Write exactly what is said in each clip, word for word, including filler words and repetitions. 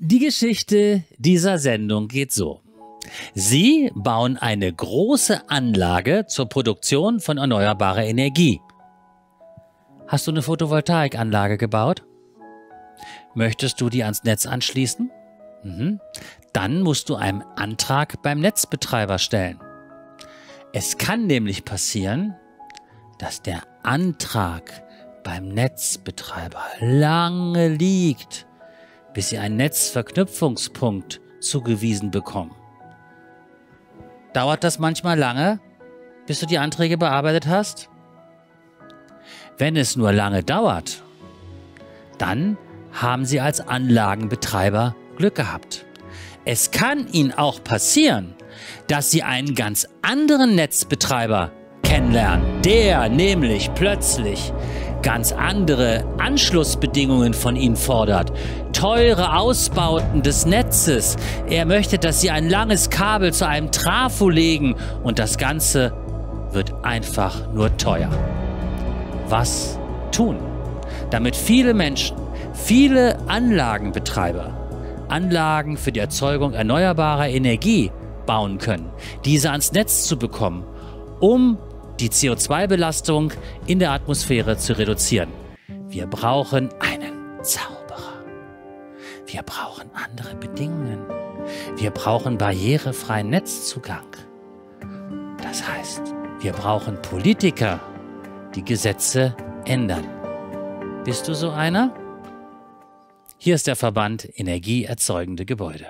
Die Geschichte dieser Sendung geht so. Sie bauen eine große Anlage zur Produktion von erneuerbarer Energie. Hast du eine Photovoltaikanlage gebaut? Möchtest du die ans Netz anschließen? Mhm. Dann musst du einen Antrag beim Netzbetreiber stellen. Es kann nämlich passieren, dass der Antrag beim Netzbetreiber lange liegt, bis sie einen Netzverknüpfungspunkt zugewiesen bekommen. Dauert das manchmal lange, bis du die Anträge bearbeitet hast? Wenn es nur lange dauert, dann haben Sie als Anlagenbetreiber Glück gehabt. Es kann Ihnen auch passieren, dass Sie einen ganz anderen Netzbetreiber kennenlernen, der nämlich plötzlich ganz andere Anschlussbedingungen von Ihnen fordert. Teure Ausbauten des Netzes. Er möchte, dass Sie ein langes Kabel zu einem Trafo legen und das Ganze wird einfach nur teuer. Was tun, damit viele Menschen, viele Anlagenbetreiber Anlagen für die Erzeugung erneuerbarer Energie bauen können, diese ans Netz zu bekommen, um die C O zwei Belastung in der Atmosphäre zu reduzieren? Wir brauchen einen Zauberer. Wir brauchen andere Bedingungen. Wir brauchen barrierefreien Netzzugang. Das heißt, wir brauchen Politiker, die Gesetze ändern. Bist du so einer? Hier ist der Verband Energieerzeugende Gebäude.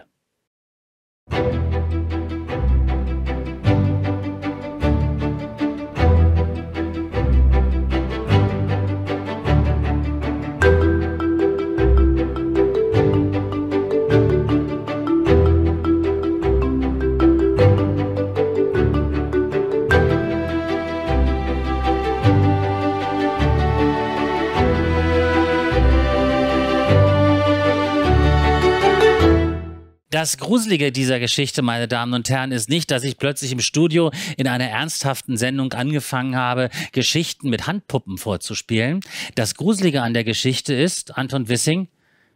Das Gruselige dieser Geschichte, meine Damen und Herren, ist nicht, dass ich plötzlich im Studio in einer ernsthaften Sendung angefangen habe, Geschichten mit Handpuppen vorzuspielen. Das Gruselige an der Geschichte ist, Anton Wissing,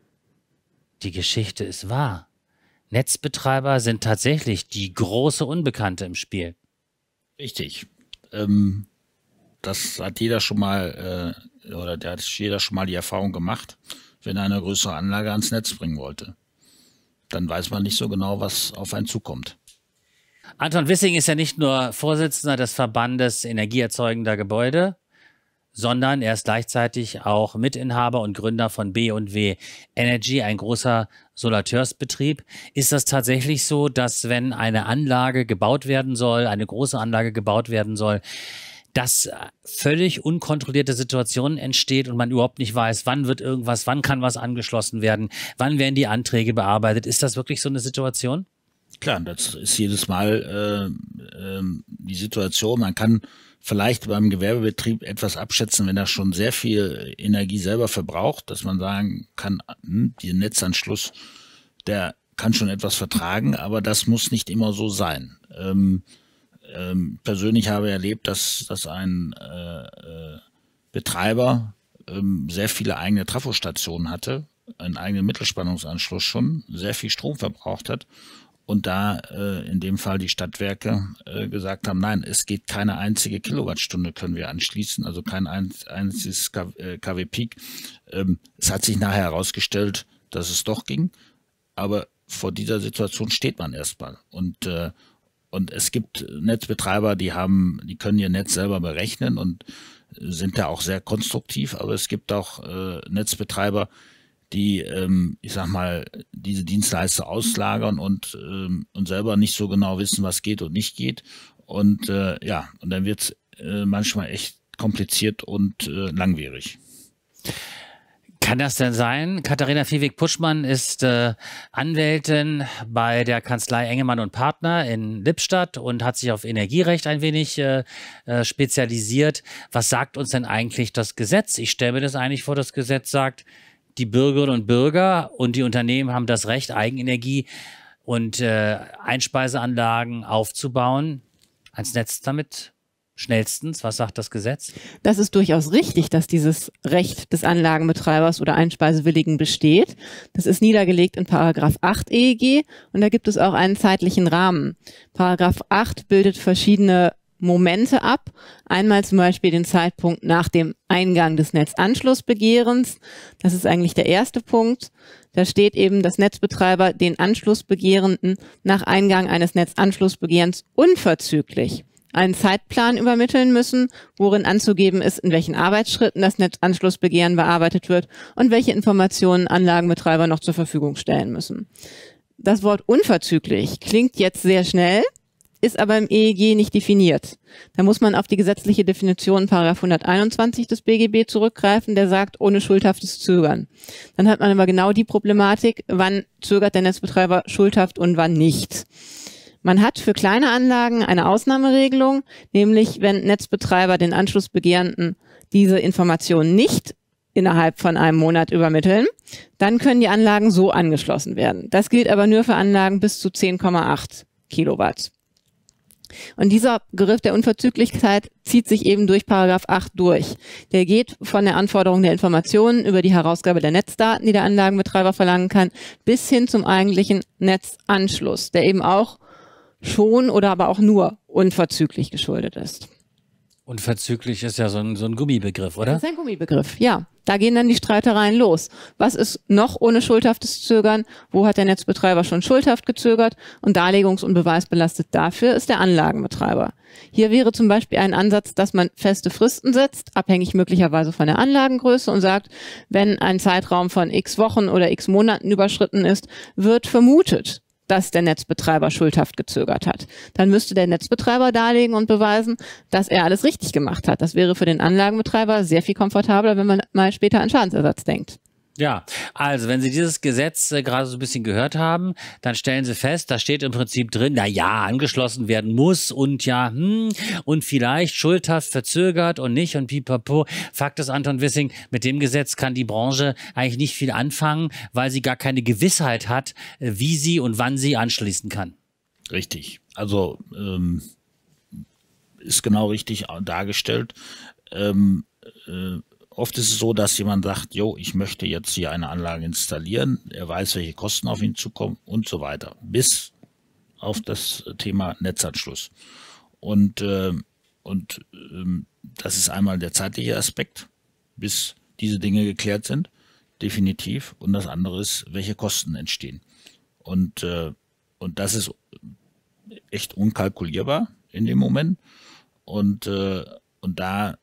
die Geschichte ist wahr. Netzbetreiber sind tatsächlich die große Unbekannte im Spiel. Richtig. Ähm, das hat jeder schon mal, äh, oder da hat jeder schon mal die Erfahrung gemacht, wenn er eine größere Anlage ans Netz bringen wollte. Dann weiß man nicht so genau, was auf einen zukommt. Anton Wissing ist ja nicht nur Vorsitzender des Verbandes Energieerzeugender Gebäude, sondern er ist gleichzeitig auch Mitinhaber und Gründer von B und W Energy, ein großer Solateursbetrieb. Ist das tatsächlich so, dass wenn eine Anlage gebaut werden soll, eine große Anlage gebaut werden soll, dass völlig unkontrollierte Situationen entsteht und man überhaupt nicht weiß, wann wird irgendwas, wann kann was angeschlossen werden, wann werden die Anträge bearbeitet? Ist das wirklich so eine Situation? Klar, das ist jedes Mal äh, äh, die Situation. Man kann vielleicht beim Gewerbebetrieb etwas abschätzen, wenn er schon sehr viel Energie selber verbraucht, dass man sagen kann, hm, der Netzanschluss, der kann schon etwas vertragen, aber das muss nicht immer so sein. Ähm, Ähm, persönlich habe ich erlebt, dass, dass ein äh, äh, Betreiber ähm, sehr viele eigene Trafostationen hatte, einen eigenen Mittelspannungsanschluss schon, sehr viel Strom verbraucht hat und da äh, in dem Fall die Stadtwerke äh, gesagt haben, nein, es geht keine einzige Kilowattstunde können wir anschließen, also kein ein, einziges K W Peak. Ähm, es hat sich nachher herausgestellt, dass es doch ging, aber vor dieser Situation steht man erstmal und äh, Und es gibt Netzbetreiber, die haben, die können ihr Netz selber berechnen und sind da auch sehr konstruktiv. Aber es gibt auch äh, Netzbetreiber, die, ähm, ich sag mal, diese Dienstleister auslagern und, ähm, und selber nicht so genau wissen, was geht und nicht geht. Und äh, ja, und dann wird es äh, manchmal echt kompliziert und äh, langwierig. Kann das denn sein? Katharina Viehweg-Puschmann ist äh, Anwältin bei der Kanzlei Engemann und Partner in Lippstadt und hat sich auf Energierecht ein wenig äh, äh, spezialisiert. Was sagt uns denn eigentlich das Gesetz? Ich stelle mir das eigentlich vor, das Gesetz sagt, die Bürgerinnen und Bürger und die Unternehmen haben das Recht, Eigenenergie und äh, Einspeiseanlagen aufzubauen, ans Netz damit schnellstens? Was sagt das Gesetz? Das ist durchaus richtig, dass dieses Recht des Anlagenbetreibers oder Einspeisewilligen besteht. Das ist niedergelegt in Paragraph acht E E G und da gibt es auch einen zeitlichen Rahmen. Paragraph acht bildet verschiedene Momente ab. Einmal zum Beispiel den Zeitpunkt nach dem Eingang des Netzanschlussbegehrens. Das ist eigentlich der erste Punkt. Da steht eben, dass Netzbetreiber den Anschlussbegehrenden nach Eingang eines Netzanschlussbegehrens unverzüglich einen Zeitplan übermitteln müssen, worin anzugeben ist, in welchen Arbeitsschritten das Netzanschlussbegehren bearbeitet wird und welche Informationen Anlagenbetreiber noch zur Verfügung stellen müssen. Das Wort unverzüglich klingt jetzt sehr schnell, ist aber im E E G nicht definiert. Da muss man auf die gesetzliche Definition Paragraph hunderteinundzwanzig des B G B zurückgreifen, der sagt, ohne schuldhaftes Zögern. Dann hat man aber genau die Problematik, wann zögert der Netzbetreiber schuldhaft und wann nicht. Man hat für kleine Anlagen eine Ausnahmeregelung, nämlich wenn Netzbetreiber den Anschlussbegehrenden diese Informationen nicht innerhalb von einem Monat übermitteln, dann können die Anlagen so angeschlossen werden. Das gilt aber nur für Anlagen bis zu zehn Komma acht Kilowatt. Und dieser Begriff der Unverzüglichkeit zieht sich eben durch Paragraph acht durch. Der geht von der Anforderung der Informationen über die Herausgabe der Netzdaten, die der Anlagenbetreiber verlangen kann, bis hin zum eigentlichen Netzanschluss, der eben auch schon oder aber auch nur unverzüglich geschuldet ist. Unverzüglich ist ja so ein, so ein Gummibegriff, oder? Das ist ein Gummibegriff, ja. Da gehen dann die Streitereien los. Was ist noch ohne schuldhaftes Zögern? Wo hat der Netzbetreiber schon schuldhaft gezögert? Und darlegungs- und beweisbelastet dafür ist der Anlagenbetreiber. Hier wäre zum Beispiel ein Ansatz, dass man feste Fristen setzt, abhängig möglicherweise von der Anlagengröße und sagt, wenn ein Zeitraum von x Wochen oder x Monaten überschritten ist, wird vermutet, dass der Netzbetreiber schuldhaft gezögert hat. Dann müsste der Netzbetreiber darlegen und beweisen, dass er alles richtig gemacht hat. Das wäre für den Anlagenbetreiber sehr viel komfortabler, wenn man mal später an Schadensersatz denkt. Ja, also wenn Sie dieses Gesetz äh, gerade so ein bisschen gehört haben, dann stellen Sie fest, da steht im Prinzip drin, na ja, angeschlossen werden muss und ja, hm, und vielleicht schuldhaft verzögert und nicht und pipapo. Fakt ist, Anton Wissing, mit dem Gesetz kann die Branche eigentlich nicht viel anfangen, weil sie gar keine Gewissheit hat, äh, wie sie und wann sie anschließen kann. Richtig. Also ähm, ist genau richtig dargestellt. Ähm, äh, Oft ist es so, dass jemand sagt, jo, ich möchte jetzt hier eine Anlage installieren, er weiß, welche Kosten auf ihn zukommen und so weiter, bis auf das Thema Netzanschluss. Und, äh, und ähm, das ist einmal der zeitliche Aspekt, bis diese Dinge geklärt sind, definitiv. Und das andere ist, welche Kosten entstehen. Und, äh, und das ist echt unkalkulierbar in dem Moment. Und, äh, und da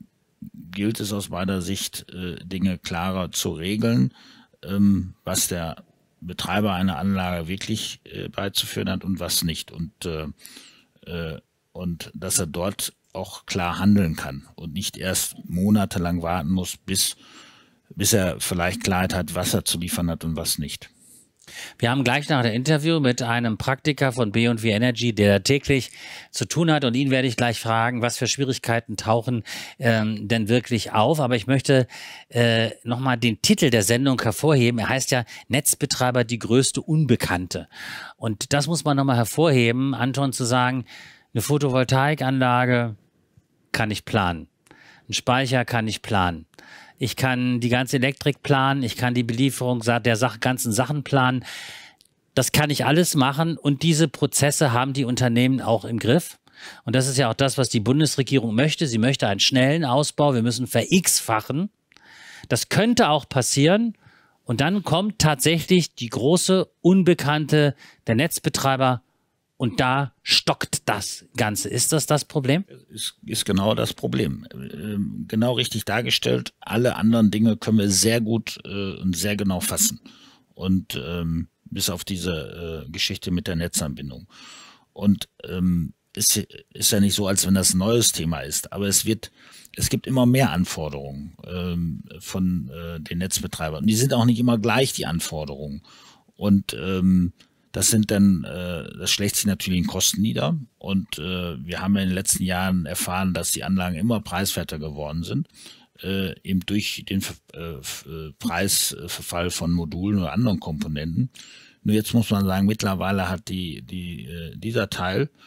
gilt es aus meiner Sicht, äh, Dinge klarer zu regeln, ähm, was der Betreiber einer Anlage wirklich äh, beizuführen hat und was nicht. Und, äh, äh, und dass er dort auch klar handeln kann und nicht erst monatelang warten muss, bis, bis er vielleicht Klarheit hat, was er zu liefern hat und was nicht. Wir haben gleich nach dem Interview mit einem Praktiker von B und W Energy, der täglich zu tun hat, und ihn werde ich gleich fragen, was für Schwierigkeiten tauchen ähm, denn wirklich auf. Aber ich möchte äh, nochmal den Titel der Sendung hervorheben. Er heißt ja Netzbetreiber, die größte Unbekannte. Und das muss man nochmal hervorheben, Anton, zu sagen, eine Photovoltaikanlage kann ich planen. Ein Speicher kann ich planen. Ich kann die ganze Elektrik planen, ich kann die Belieferung der Sach- ganzen Sachen planen. Das kann ich alles machen und diese Prozesse haben die Unternehmen auch im Griff. Und das ist ja auch das, was die Bundesregierung möchte. Sie möchte einen schnellen Ausbau, wir müssen ver-X-fachen. Das könnte auch passieren und dann kommt tatsächlich die große Unbekannte der Netzbetreiber. Und da stockt das Ganze. Ist das das Problem? Ist, ist genau das Problem. Ähm, genau richtig dargestellt. Alle anderen Dinge können wir sehr gut äh, und sehr genau fassen. Und ähm, bis auf diese äh, Geschichte mit der Netzanbindung. Und ähm, ist, ist ja nicht so, als wenn das ein neues Thema ist. Aber es wird, es gibt immer mehr Anforderungen ähm, von äh, den Netzbetreibern. Und die sind auch nicht immer gleich, die Anforderungen. Und ähm, Das sind dann, äh, das schlägt sich natürlich in Kosten nieder. Und äh, wir haben ja in den letzten Jahren erfahren, dass die Anlagen immer preiswerter geworden sind, äh, eben durch den äh, Preisverfall von Modulen oder anderen Komponenten. Nur jetzt muss man sagen, mittlerweile hat die, die, äh, dieser Teil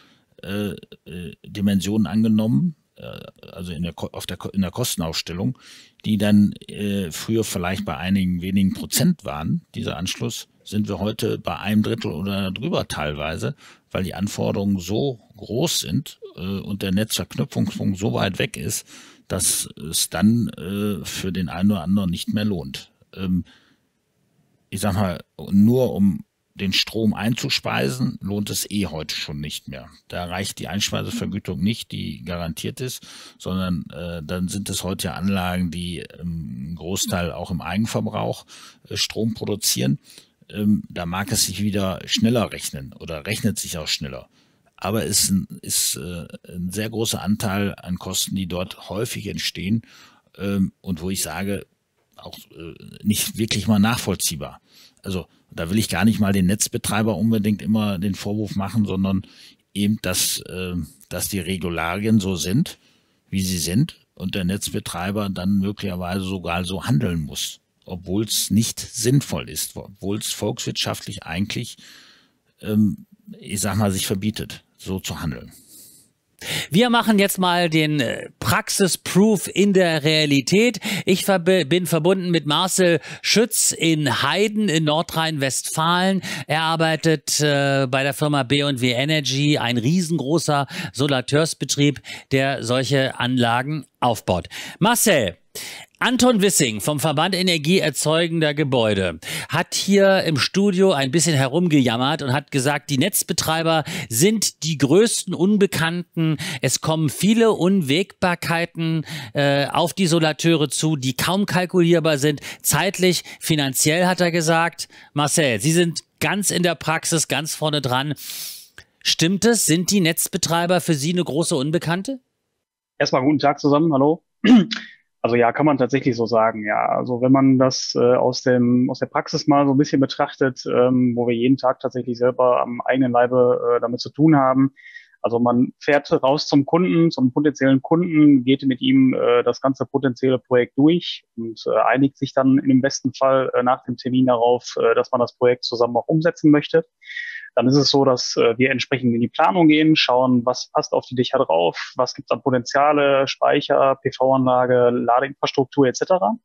äh, äh, Dimensionen angenommen, äh, also in der, auf der, in der Kostenaufstellung, die dann äh, früher vielleicht bei einigen wenigen Prozent waren, dieser Anschluss, sind wir heute bei einem Drittel oder drüber teilweise, weil die Anforderungen so groß sind äh, und der Netzverknüpfungspunkt so weit weg ist, dass es dann äh, für den einen oder anderen nicht mehr lohnt. Ähm, ich sag mal, nur um den Strom einzuspeisen, lohnt es eh heute schon nicht mehr. Da reicht die Einspeisevergütung nicht, die garantiert ist, sondern äh, dann sind es heute ja Anlagen, die ähm, einen Großteil auch im Eigenverbrauch äh, Strom produzieren. Ähm, da mag es sich wieder schneller rechnen oder rechnet sich auch schneller. Aber es ist, ein, ist äh, ein sehr großer Anteil an Kosten, die dort häufig entstehen ähm, und wo ich sage, auch äh, nicht wirklich mal nachvollziehbar. Also da will ich gar nicht mal den Netzbetreiber unbedingt immer den Vorwurf machen, sondern eben, dass, äh, dass die Regularien so sind, wie sie sind und der Netzbetreiber dann möglicherweise sogar so handeln muss, obwohl es nicht sinnvoll ist, obwohl es volkswirtschaftlich eigentlich, ähm, ich sag mal, sich verbietet, so zu handeln. Wir machen jetzt mal den Praxisproof in der Realität. Ich verb bin verbunden mit Marcel Schütz in Heiden in Nordrhein-Westfalen. Er arbeitet äh, bei der Firma B und W Energy, ein riesengroßer Solateursbetrieb, der solche Anlagen aufbaut. Marcel, Anton Wissing vom Verband Energieerzeugender Gebäude hat hier im Studio ein bisschen herumgejammert und hat gesagt, die Netzbetreiber sind die größten Unbekannten. Es kommen viele Unwägbarkeiten äh, auf die Solateure zu, die kaum kalkulierbar sind. Zeitlich, finanziell, hat er gesagt. Marcel, Sie sind ganz in der Praxis, ganz vorne dran. Stimmt es? Sind die Netzbetreiber für Sie eine große Unbekannte? Erstmal guten Tag zusammen, hallo. Also ja, kann man tatsächlich so sagen, ja. Also wenn man das äh, aus dem aus der Praxis mal so ein bisschen betrachtet, ähm, wo wir jeden Tag tatsächlich selber am eigenen Leibe äh, damit zu tun haben. Also man fährt raus zum Kunden, zum potenziellen Kunden, geht mit ihm äh, das ganze potenzielle Projekt durch und äh, einigt sich dann im besten Fall äh, nach dem Termin darauf, äh, dass man das Projekt zusammen auch umsetzen möchte. Dann ist es so, dass äh, wir entsprechend in die Planung gehen, schauen, was passt auf die Dächer drauf, was gibt es an Potenziale, Speicher, P V-Anlage, Ladeinfrastruktur et cetera.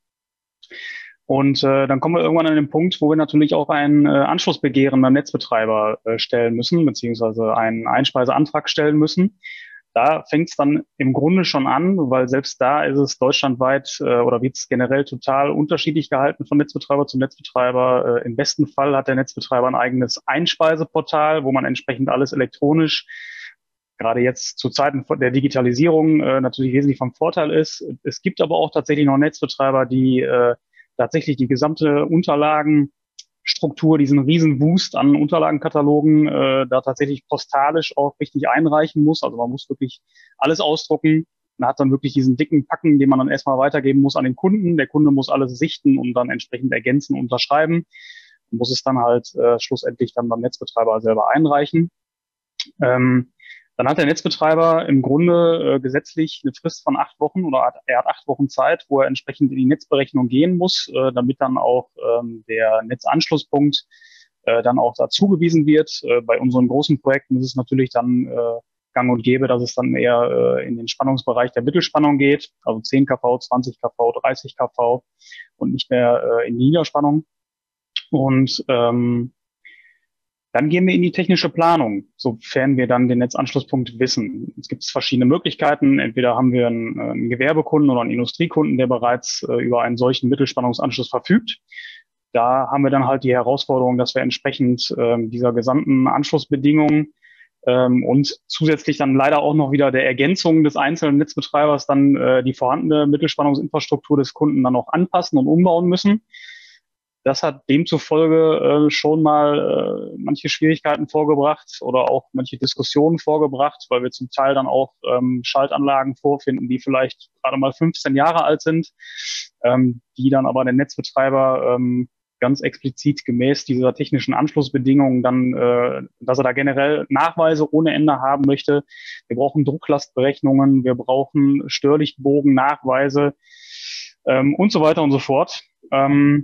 Und äh, dann kommen wir irgendwann an den Punkt, wo wir natürlich auch ein äh, Anschlussbegehren beim Netzbetreiber äh, stellen müssen, beziehungsweise einen Einspeiseantrag stellen müssen. Da fängt es dann im Grunde schon an, weil selbst da ist es deutschlandweit äh, oder wird es generell total unterschiedlich gehalten von Netzbetreiber zu Netzbetreiber. Äh, im besten Fall hat der Netzbetreiber ein eigenes Einspeiseportal, wo man entsprechend alles elektronisch, gerade jetzt zu Zeiten der Digitalisierung, äh, natürlich wesentlich vom Vorteil ist. Es gibt aber auch tatsächlich noch Netzbetreiber, die äh, tatsächlich die gesamte Unterlagenstruktur, diesen riesen Wust an Unterlagenkatalogen, äh, da tatsächlich postalisch auch richtig einreichen muss. Also man muss wirklich alles ausdrucken. Man hat dann wirklich diesen dicken Packen, den man dann erstmal weitergeben muss an den Kunden. Der Kunde muss alles sichten und dann entsprechend ergänzen und unterschreiben. Man muss es dann halt äh, schlussendlich dann beim Netzbetreiber selber einreichen. Ähm, Dann hat der Netzbetreiber im Grunde äh, gesetzlich eine Frist von acht Wochen oder hat, er hat acht Wochen Zeit, wo er entsprechend in die Netzberechnung gehen muss, äh, damit dann auch ähm, der Netzanschlusspunkt äh, dann auch dazugewiesen wird. Äh, bei unseren großen Projekten ist es natürlich dann äh, gang und gäbe, dass es dann eher äh, in den Spannungsbereich der Mittelspannung geht, also zehn Kilovolt, zwanzig Kilovolt, dreißig Kilovolt und nicht mehr äh, in die Niederspannung. Und ähm, Dann gehen wir in die technische Planung, sofern wir dann den Netzanschlusspunkt wissen. Es gibt verschiedene Möglichkeiten. Entweder haben wir einen, einen Gewerbekunden oder einen Industriekunden, der bereits äh, über einen solchen Mittelspannungsanschluss verfügt. Da haben wir dann halt die Herausforderung, dass wir entsprechend ähm, dieser gesamten Anschlussbedingungen ähm, und zusätzlich dann leider auch noch wieder der Ergänzung des einzelnen Netzbetreibers dann äh, die vorhandene Mittelspannungsinfrastruktur des Kunden dann auch anpassen und umbauen müssen. Das hat demzufolge äh, schon mal äh, manche Schwierigkeiten vorgebracht oder auch manche Diskussionen vorgebracht, weil wir zum Teil dann auch ähm, Schaltanlagen vorfinden, die vielleicht gerade mal fünfzehn Jahre alt sind, ähm, die dann aber der Netzbetreiber ähm, ganz explizit gemäß dieser technischen Anschlussbedingungen dann, äh, dass er da generell Nachweise ohne Ende haben möchte. Wir brauchen Drucklastberechnungen, wir brauchen Störlichtbogen, Nachweise ähm, und so weiter und so fort. Ähm,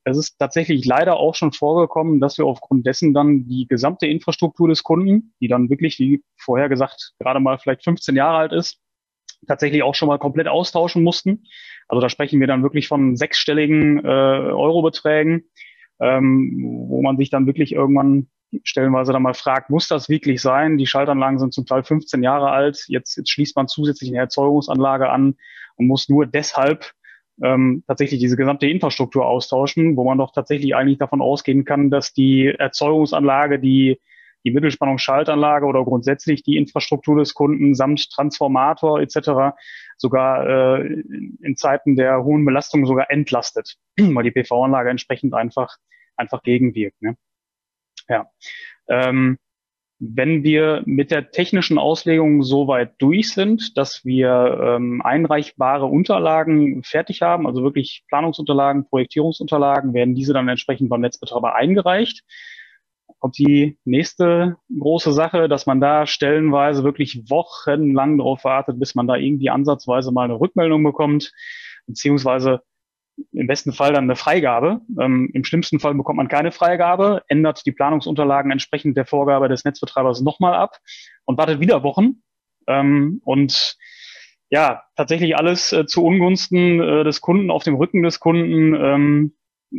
es ist tatsächlich leider auch schon vorgekommen, dass wir aufgrund dessen dann die gesamte Infrastruktur des Kunden, die dann wirklich, wie vorher gesagt, gerade mal vielleicht fünfzehn Jahre alt ist, tatsächlich auch schon mal komplett austauschen mussten. Also da sprechen wir dann wirklich von sechsstelligen äh, Eurobeträgen, ähm, wo man sich dann wirklich irgendwann stellenweise dann mal fragt, muss das wirklich sein? Die Schaltanlagen sind zum Teil fünfzehn Jahre alt. Jetzt, jetzt schließt man zusätzlich eine Erzeugungsanlage an und muss nur deshalb ähm, tatsächlich diese gesamte Infrastruktur austauschen, wo man doch tatsächlich eigentlich davon ausgehen kann, dass die Erzeugungsanlage, die die Mittelspannungsschaltanlage oder grundsätzlich die Infrastruktur des Kunden samt Transformator et cetera sogar äh, in Zeiten der hohen Belastung sogar entlastet, weil die P V-Anlage entsprechend einfach einfach gegenwirkt. Ne? Ja. Ähm, wenn wir mit der technischen Auslegung so weit durch sind, dass wir ähm, einreichbare Unterlagen fertig haben, also wirklich Planungsunterlagen, Projektierungsunterlagen, werden diese dann entsprechend beim Netzbetreiber eingereicht. Kommt die nächste große Sache, dass man da stellenweise wirklich wochenlang drauf wartet, bis man da irgendwie ansatzweise mal eine Rückmeldung bekommt, beziehungsweise im besten Fall dann eine Freigabe. Ähm, im schlimmsten Fall bekommt man keine Freigabe, ändert die Planungsunterlagen entsprechend der Vorgabe des Netzbetreibers nochmal ab und wartet wieder Wochen. Ähm, und ja, tatsächlich alles äh, zu Ungunsten äh, des Kunden, auf dem Rücken des Kunden. Ähm,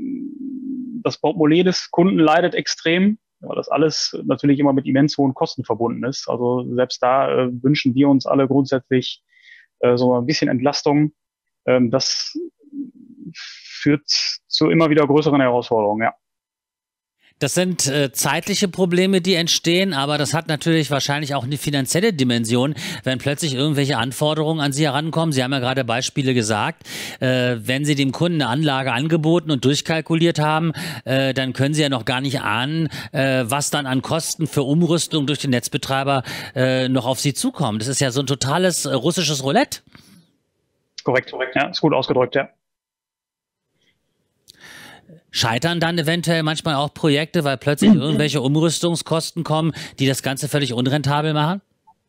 das Portemonnaie des Kunden leidet extrem, weil das alles natürlich immer mit immens hohen Kosten verbunden ist. Also selbst da äh, wünschen wir uns alle grundsätzlich äh, so ein bisschen Entlastung. Ähm, das führt zu immer wieder größeren Herausforderungen, ja. Das sind äh, zeitliche Probleme, die entstehen, aber das hat natürlich wahrscheinlich auch eine finanzielle Dimension, wenn plötzlich irgendwelche Anforderungen an Sie herankommen. Sie haben ja gerade Beispiele gesagt. Äh, wenn Sie dem Kunden eine Anlage angeboten und durchkalkuliert haben, äh, dann können Sie ja noch gar nicht ahnen, äh, was dann an Kosten für Umrüstung durch den Netzbetreiber äh, noch auf Sie zukommt. Das ist ja so ein totales äh, russisches Roulette. Korrekt, korrekt, ja, ist gut ausgedrückt, ja. Scheitern dann eventuell manchmal auch Projekte, weil plötzlich irgendwelche Umrüstungskosten kommen, die das Ganze völlig unrentabel machen?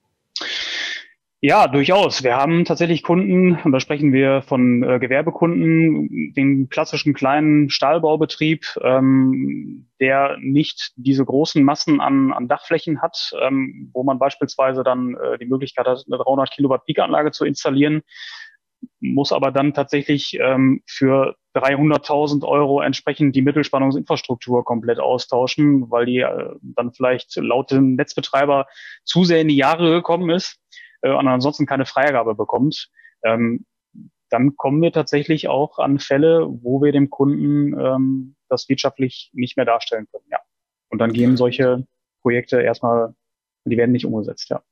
Ja, durchaus. Wir haben tatsächlich Kunden, und da sprechen wir von äh, Gewerbekunden, den klassischen kleinen Stahlbaubetrieb, ähm, der nicht diese großen Massen an, an Dachflächen hat, ähm, wo man beispielsweise dann äh, die Möglichkeit hat, eine dreihundert Kilowatt Peak-Anlage zu installieren, muss aber dann tatsächlich ähm, für dreihunderttausend Euro entsprechend die Mittelspannungsinfrastruktur komplett austauschen, weil die äh, dann vielleicht laut dem Netzbetreiber zu sehr in die Jahre gekommen ist äh, und ansonsten keine Freigabe bekommt. Ähm, dann kommen wir tatsächlich auch an Fälle, wo wir dem Kunden ähm, das wirtschaftlich nicht mehr darstellen können. Ja. Und dann gehen solche Projekte erstmal, die werden nicht umgesetzt. Ja.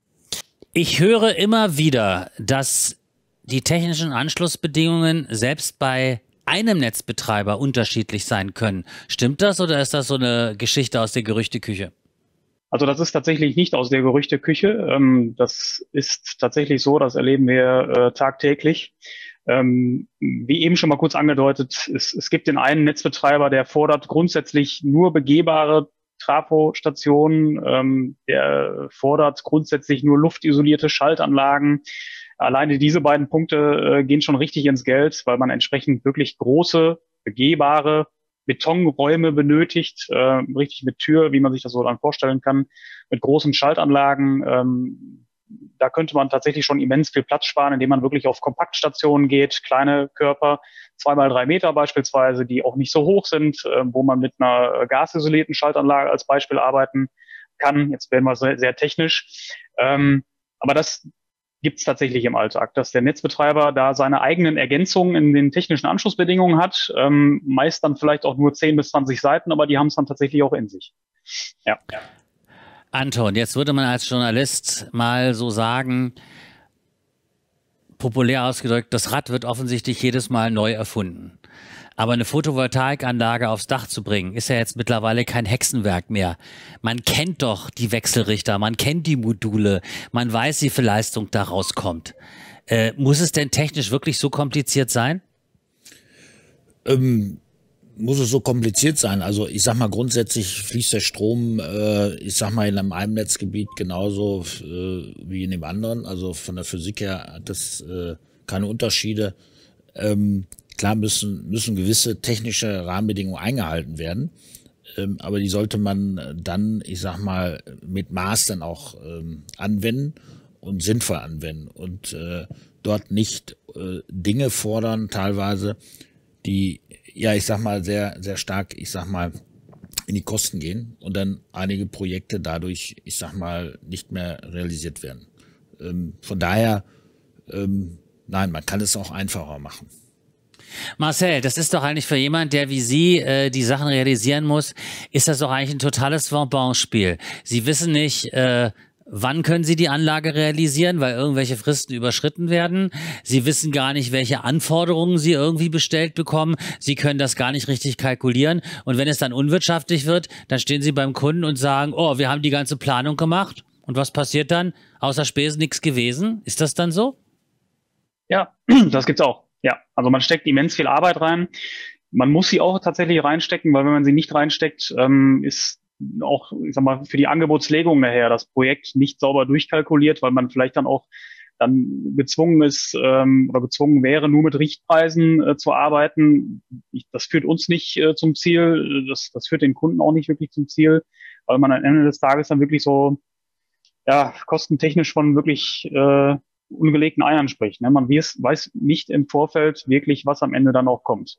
Ich höre immer wieder, dass die technischen Anschlussbedingungen selbst bei einem Netzbetreiber unterschiedlich sein können. Stimmt das oder ist das so eine Geschichte aus der Gerüchteküche? Also das ist tatsächlich nicht aus der Gerüchteküche. Ähm, das ist tatsächlich so, das erleben wir äh, tagtäglich. Ähm, wie eben schon mal kurz angedeutet, es, es gibt den einen Netzbetreiber, der fordert grundsätzlich nur begehbare Trafostationen, ähm, der fordert grundsätzlich nur luftisolierte Schaltanlagen. Alleine diese beiden Punkte äh, gehen schon richtig ins Geld, weil man entsprechend wirklich große, begehbare Betonräume benötigt, äh, richtig mit Tür, wie man sich das so dann vorstellen kann, mit großen Schaltanlagen. Ähm, da könnte man tatsächlich schon immens viel Platz sparen, indem man wirklich auf Kompaktstationen geht, kleine Körper, zwei mal drei Meter beispielsweise, die auch nicht so hoch sind, äh, wo man mit einer gasisolierten Schaltanlage als Beispiel arbeiten kann. Jetzt werden wir sehr, sehr technisch. Ähm, aber das gibt es tatsächlich im Alltag, dass der Netzbetreiber da seine eigenen Ergänzungen in den technischen Anschlussbedingungen hat, ähm, meist dann vielleicht auch nur zehn bis zwanzig Seiten, aber die haben es dann tatsächlich auch in sich. Ja. Anton, jetzt würde man als Journalist mal so sagen, populär ausgedrückt, das Rad wird offensichtlich jedes Mal neu erfunden. Aber eine Photovoltaikanlage aufs Dach zu bringen, ist ja jetzt mittlerweile kein Hexenwerk mehr. Man kennt doch die Wechselrichter, man kennt die Module, man weiß, wie viel Leistung da rauskommt. Äh, muss es denn technisch wirklich so kompliziert sein? Ähm, muss es so kompliziert sein? Also ich sag mal, grundsätzlich fließt der Strom, äh, ich sag mal, in einem Netzgebiet genauso äh, wie in dem anderen. Also von der Physik her hat das äh, keine Unterschiede. Ähm, klar müssen, müssen gewisse technische Rahmenbedingungen eingehalten werden. Ähm, aber die sollte man dann, ich sag mal, mit Maß dann auch ähm, anwenden und sinnvoll anwenden und äh, dort nicht äh, Dinge fordern, teilweise, die, ja, ich sag mal, sehr, sehr stark, ich sag mal, in die Kosten gehen und dann einige Projekte dadurch, ich sag mal, nicht mehr realisiert werden. Ähm, von daher, ähm, nein, man kann es auch einfacher machen. Marcel, das ist doch eigentlich für jemand, der wie Sie äh, die Sachen realisieren muss, ist das doch eigentlich ein totales Bonbon-Spiel. Sie wissen nicht, äh, wann können Sie die Anlage realisieren, weil irgendwelche Fristen überschritten werden. Sie wissen gar nicht, welche Anforderungen Sie irgendwie bestellt bekommen. Sie können das gar nicht richtig kalkulieren. Und wenn es dann unwirtschaftlich wird, dann stehen Sie beim Kunden und sagen, oh, wir haben die ganze Planung gemacht. Und was passiert dann? Außer Spesen nichts gewesen. Ist das dann so? Ja, das gibt's auch. Ja, also man steckt immens viel Arbeit rein. Man muss sie auch tatsächlich reinstecken, weil wenn man sie nicht reinsteckt, ähm, ist auch, ich sag mal, für die Angebotslegung nachher das Projekt nicht sauber durchkalkuliert, weil man vielleicht dann auch dann gezwungen ist ähm, oder gezwungen wäre, nur mit Richtpreisen äh, zu arbeiten. Ich, das führt uns nicht äh, zum Ziel, das, das führt den Kunden auch nicht wirklich zum Ziel, weil man am Ende des Tages dann wirklich so, ja, kostentechnisch von wirklich äh, ungelegten Eiern spricht. Ne? Man weiß, weiß nicht im Vorfeld wirklich, was am Ende dann auch kommt.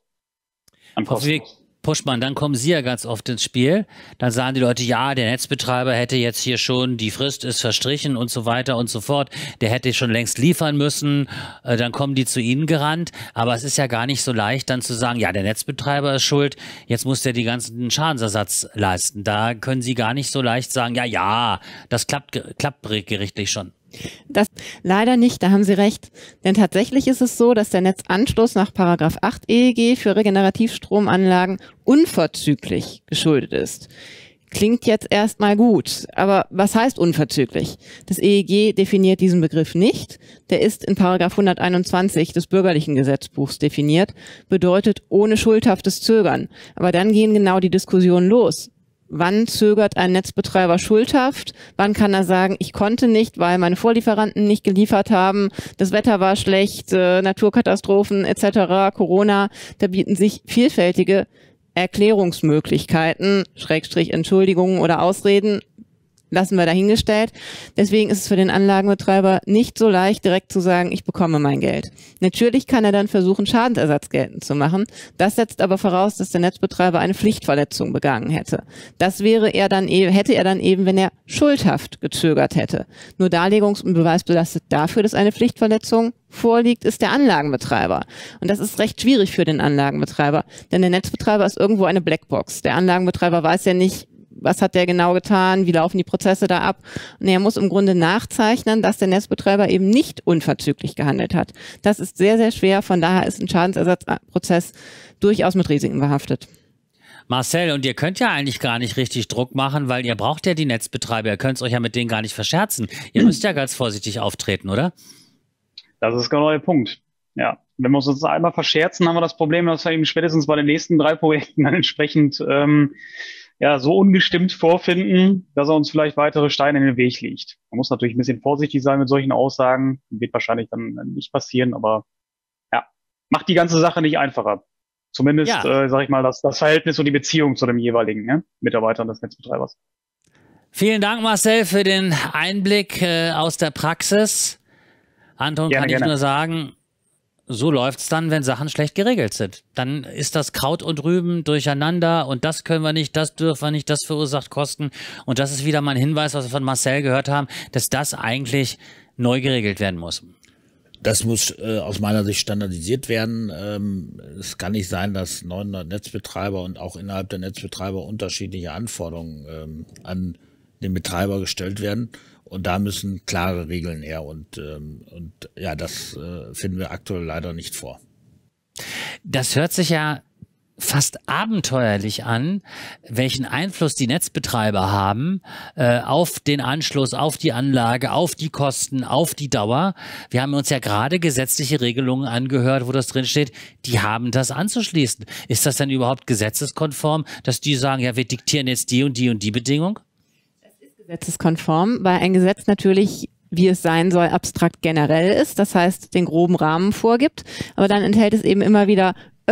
Frau Puschmann, dann kommen Sie ja ganz oft ins Spiel. Dann sagen die Leute, ja, der Netzbetreiber hätte jetzt hier schon, die Frist ist verstrichen und so weiter und so fort. Der hätte schon längst liefern müssen. Äh, dann kommen die zu Ihnen gerannt. Aber es ist ja gar nicht so leicht, dann zu sagen, ja, der Netzbetreiber ist schuld, jetzt muss der die ganzen Schadensersatz leisten. Da können Sie gar nicht so leicht sagen, ja, ja, das klappt, klappt gerichtlich schon. Das leider nicht, da haben Sie recht. Denn tatsächlich ist es so, dass der Netzanschluss nach Paragraph acht E E G für Regenerativstromanlagen unverzüglich geschuldet ist. Klingt jetzt erstmal gut, aber was heißt unverzüglich? Das E E G definiert diesen Begriff nicht. Der ist in Paragraph hunderteinundzwanzig des Bürgerlichen Gesetzbuchs definiert, bedeutet ohne schuldhaftes Zögern. Aber dann gehen genau die Diskussionen los. Wann zögert ein Netzbetreiber schuldhaft? Wann kann er sagen, ich konnte nicht, weil meine Vorlieferanten nicht geliefert haben, das Wetter war schlecht, äh, Naturkatastrophen et cetera, Corona? Da bieten sich vielfältige Erklärungsmöglichkeiten, Schrägstrich Entschuldigungen oder Ausreden, lassen wir dahingestellt. Deswegen ist es für den Anlagenbetreiber nicht so leicht, direkt zu sagen, ich bekomme mein Geld. Natürlich kann er dann versuchen, Schadensersatz geltend zu machen. Das setzt aber voraus, dass der Netzbetreiber eine Pflichtverletzung begangen hätte. Das wäre er dann eben, hätte er dann eben, wenn er schuldhaft gezögert hätte. Nur darlegungs- und beweisbelastet dafür, dass eine Pflichtverletzung vorliegt, ist der Anlagenbetreiber. Und das ist recht schwierig für den Anlagenbetreiber, denn der Netzbetreiber ist irgendwo eine Blackbox. Der Anlagenbetreiber weiß ja nicht, was hat der genau getan, wie laufen die Prozesse da ab. Und er muss im Grunde nachzeichnen, dass der Netzbetreiber eben nicht unverzüglich gehandelt hat. Das ist sehr, sehr schwer. Von daher ist ein Schadensersatzprozess durchaus mit Risiken behaftet. Marcel, und ihr könnt ja eigentlich gar nicht richtig Druck machen, weil ihr braucht ja die Netzbetreiber. Ihr könnt es euch ja mit denen gar nicht verscherzen. Ihr müsst ja ganz vorsichtig auftreten, oder? Das ist genau der Punkt. Ja, wenn wir uns das einmal verscherzen, haben wir das Problem, dass wir eben spätestens bei den nächsten drei Projekten dann entsprechend ähm, ja, so ungestimmt vorfinden, dass er uns vielleicht weitere Steine in den Weg legt. Man muss natürlich ein bisschen vorsichtig sein mit solchen Aussagen. Wird wahrscheinlich dann nicht passieren, aber ja, macht die ganze Sache nicht einfacher. Zumindest, ja. äh, sage ich mal, das, das Verhältnis und die Beziehung zu dem jeweiligen ne, Mitarbeiter des Netzbetreibers. Vielen Dank, Marcel, für den Einblick äh, aus der Praxis. Anton, gerne, kann ich gerne. nur sagen, so läuft's dann, wenn Sachen schlecht geregelt sind. Dann ist das Kraut und Rüben durcheinander und das können wir nicht, das dürfen wir nicht, das verursacht Kosten. Und das ist wieder mal ein Hinweis, was wir von Marcel gehört haben, dass das eigentlich neu geregelt werden muss. Das muss äh, aus meiner Sicht standardisiert werden. Ähm, es kann nicht sein, dass neunhundert Netzbetreiber und auch innerhalb der Netzbetreiber unterschiedliche Anforderungen ähm, an den Betreiber gestellt werden. Und da müssen klare Regeln her. Und, ähm, und ja, das äh, finden wir aktuell leider nicht vor. Das hört sich ja fast abenteuerlich an, welchen Einfluss die Netzbetreiber haben äh, auf den Anschluss, auf die Anlage, auf die Kosten, auf die Dauer. Wir haben uns ja gerade gesetzliche Regelungen angehört, wo das drin steht, die haben das anzuschließen. Ist das denn überhaupt gesetzeskonform, dass die sagen, ja, wir diktieren jetzt die und die und die Bedingung? Es ist gesetzeskonform, weil ein Gesetz natürlich wie es sein soll, abstrakt generell ist, das heißt den groben Rahmen vorgibt, aber dann enthält es eben immer wieder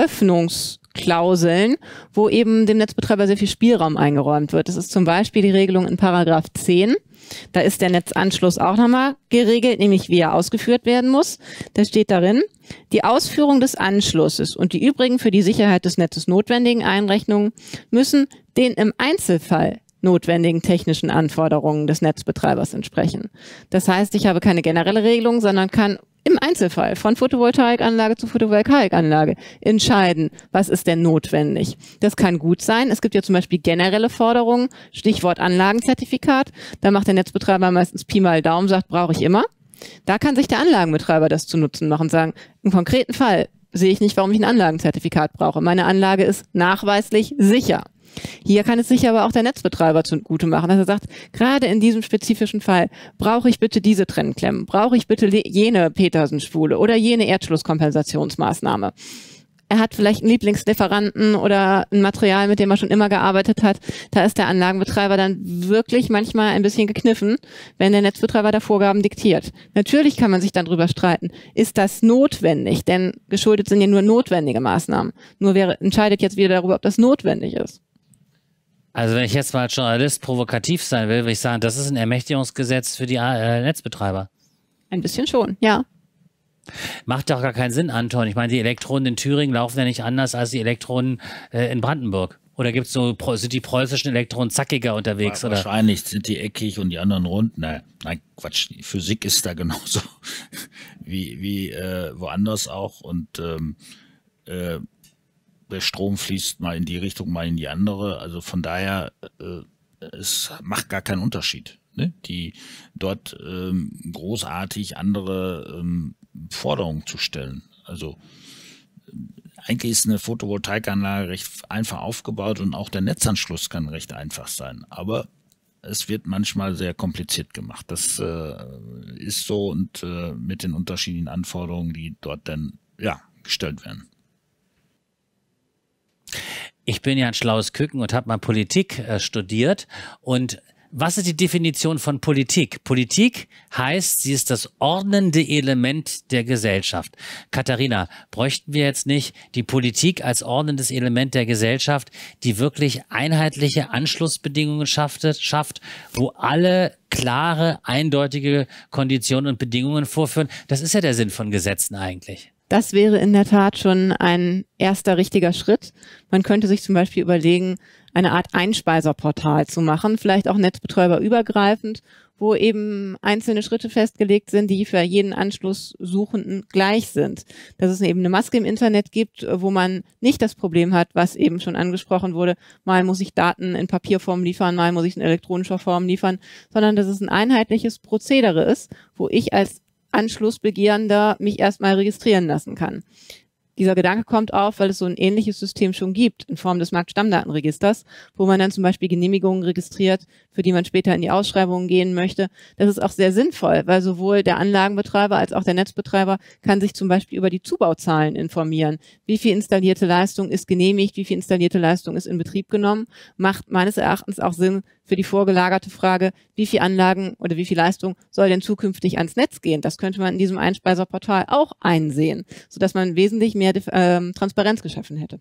Öffnungsklauseln, wo eben dem Netzbetreiber sehr viel Spielraum eingeräumt wird. Das ist zum Beispiel die Regelung in Paragraph zehn. Da ist der Netzanschluss auch nochmal geregelt, nämlich wie er ausgeführt werden muss. Da steht darin, die Ausführung des Anschlusses und die übrigen für die Sicherheit des Netzes notwendigen Einrechnungen müssen den im Einzelfall notwendigen technischen Anforderungen des Netzbetreibers entsprechen. Das heißt, ich habe keine generelle Regelung, sondern kann im Einzelfall von Photovoltaikanlage zu Photovoltaikanlage entscheiden, was ist denn notwendig. Das kann gut sein. Es gibt ja zum Beispiel generelle Forderungen, Stichwort Anlagenzertifikat. Da macht der Netzbetreiber meistens Pi mal Daumen, sagt, brauche ich immer. Da kann sich der Anlagenbetreiber das zu Nutzen machen, sagen, im konkreten Fall sehe ich nicht, warum ich ein Anlagenzertifikat brauche. Meine Anlage ist nachweislich sicher. Hier kann es sich aber auch der Netzbetreiber zugute machen, dass er sagt, gerade in diesem spezifischen Fall brauche ich bitte diese Trennklemmen, brauche ich bitte jene Petersen-Spule oder jene Erdschlusskompensationsmaßnahme. Er hat vielleicht einen Lieblingslieferanten oder ein Material, mit dem er schon immer gearbeitet hat. Da ist der Anlagenbetreiber dann wirklich manchmal ein bisschen gekniffen, wenn der Netzbetreiber da Vorgaben diktiert. Natürlich kann man sich dann drüber streiten, ist das notwendig? Denn geschuldet sind ja nur notwendige Maßnahmen. Nur wer entscheidet jetzt wieder darüber, ob das notwendig ist. Also wenn ich jetzt mal als Journalist provokativ sein will, würde ich sagen, das ist ein Ermächtigungsgesetz für die äh, Netzbetreiber. Ein bisschen schon, ja. Macht doch gar keinen Sinn, Anton. Ich meine, die Elektronen in Thüringen laufen ja nicht anders als die Elektronen äh, in Brandenburg. Oder gibt's so, sind die preußischen Elektronen zackiger unterwegs? Ja, oder? Wahrscheinlich sind die eckig und die anderen rund. Nein, nein, Quatsch. Die Physik ist da genauso wie, wie äh, woanders auch. Und ähm, äh, der Strom fließt mal in die Richtung, mal in die andere. Also von daher, äh, es macht gar keinen Unterschied, ne? Die dort ähm, großartig andere ähm, Forderungen zu stellen. Also eigentlich ist eine Photovoltaikanlage recht einfach aufgebaut und auch der Netzanschluss kann recht einfach sein. Aber es wird manchmal sehr kompliziert gemacht. Das äh, ist so und äh, mit den unterschiedlichen Anforderungen, die dort dann ja gestellt werden. Ich bin ja ein schlaues Küken und habe mal Politik äh, studiert. Und was ist die Definition von Politik? Politik heißt, sie ist das ordnende Element der Gesellschaft. Katharina, bräuchten wir jetzt nicht die Politik als ordnendes Element der Gesellschaft, die wirklich einheitliche Anschlussbedingungen schafft, schafft, wo alle klare, eindeutige Konditionen und Bedingungen vorführen? Das ist ja der Sinn von Gesetzen eigentlich. Das wäre in der Tat schon ein erster richtiger Schritt. Man könnte sich zum Beispiel überlegen, eine Art Einspeiserportal zu machen, vielleicht auch netzbetreiberübergreifend, wo eben einzelne Schritte festgelegt sind, die für jeden Anschlusssuchenden gleich sind. Dass es eben eine Maske im Internet gibt, wo man nicht das Problem hat, was eben schon angesprochen wurde, mal muss ich Daten in Papierform liefern, mal muss ich in elektronischer Form liefern, sondern dass es ein einheitliches Prozedere ist, wo ich als Anschlussbegehrender mich erstmal registrieren lassen kann. Dieser Gedanke kommt auf, weil es so ein ähnliches System schon gibt in Form des Marktstammdatenregisters, wo man dann zum Beispiel Genehmigungen registriert, für die man später in die Ausschreibungen gehen möchte. Das ist auch sehr sinnvoll, weil sowohl der Anlagenbetreiber als auch der Netzbetreiber kann sich zum Beispiel über die Zubauzahlen informieren. Wie viel installierte Leistung ist genehmigt, wie viel installierte Leistung ist in Betrieb genommen, macht meines Erachtens auch Sinn für die vorgelagerte Frage, wie viel Anlagen oder wie viel Leistung soll denn zukünftig ans Netz gehen. Das könnte man in diesem Einspeiserportal auch einsehen, sodass man wesentlich mehr ähm, Transparenz geschaffen hätte.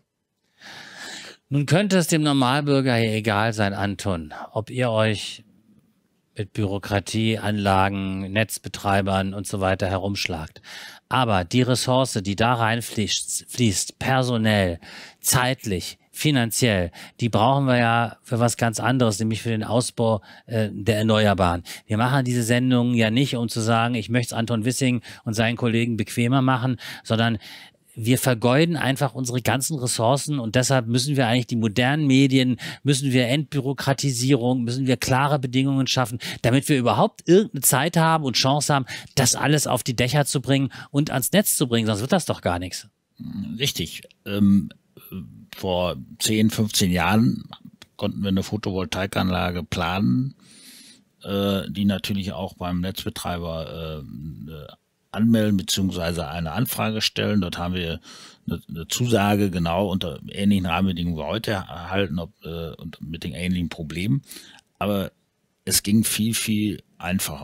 Nun könnte es dem Normalbürger hier egal sein, Anton, ob ihr euch mit Bürokratie, Anlagen, Netzbetreibern und so weiter herumschlagt. Aber die Ressource, die da reinfließt, fließt, personell, zeitlich, finanziell, die brauchen wir ja für was ganz anderes, nämlich für den Ausbau äh, der Erneuerbaren. Wir machen diese Sendungen ja nicht, um zu sagen, ich möchte es Anton Wissing und seinen Kollegen bequemer machen, sondern wir vergeuden einfach unsere ganzen Ressourcen und deshalb müssen wir eigentlich die modernen Medien, müssen wir Entbürokratisierung, müssen wir klare Bedingungen schaffen, damit wir überhaupt irgendeine Zeit haben und Chance haben, das alles auf die Dächer zu bringen und ans Netz zu bringen, sonst wird das doch gar nichts. Richtig. Ähm, vor zehn, fünfzehn Jahren konnten wir eine Photovoltaikanlage planen, äh, die natürlich auch beim Netzbetreiber äh, anmelden bzw. eine Anfrage stellen. Dort haben wir eine, eine Zusage genau unter ähnlichen Rahmenbedingungen wie heute erhalten ob, äh, und mit den ähnlichen Problemen. Aber es ging viel, viel einfacher.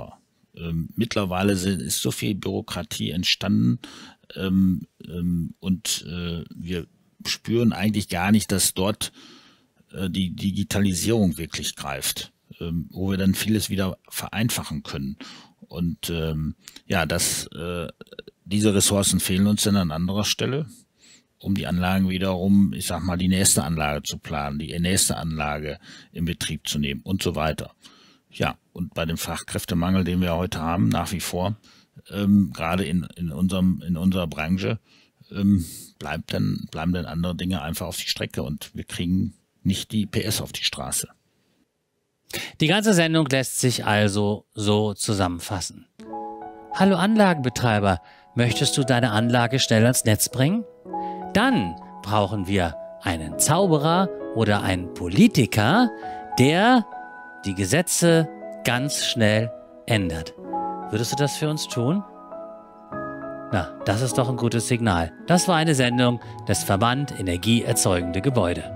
Ähm, mittlerweile sind, ist so viel Bürokratie entstanden ähm, ähm, und äh, wir spüren eigentlich gar nicht, dass dort äh, die Digitalisierung wirklich greift, ähm, wo wir dann vieles wieder vereinfachen können. Und ähm, ja, das, äh, diese Ressourcen fehlen uns dann an anderer Stelle, um die Anlagen wiederum, ich sag mal, die nächste Anlage zu planen, die nächste Anlage in Betrieb zu nehmen und so weiter. Ja, und bei dem Fachkräftemangel, den wir heute haben, nach wie vor, ähm, gerade in, in, unserem, in unserer Branche, ähm, bleibt dann, bleiben dann andere Dinge einfach auf die Strecke und wir kriegen nicht die P S auf die Straße. Die ganze Sendung lässt sich also so zusammenfassen. Hallo Anlagenbetreiber, möchtest du deine Anlage schnell ans Netz bringen? Dann brauchen wir einen Zauberer oder einen Politiker, der die Gesetze ganz schnell ändert. Würdest du das für uns tun? Na, das ist doch ein gutes Signal. Das war eine Sendung des Verband Energieerzeugende Gebäude.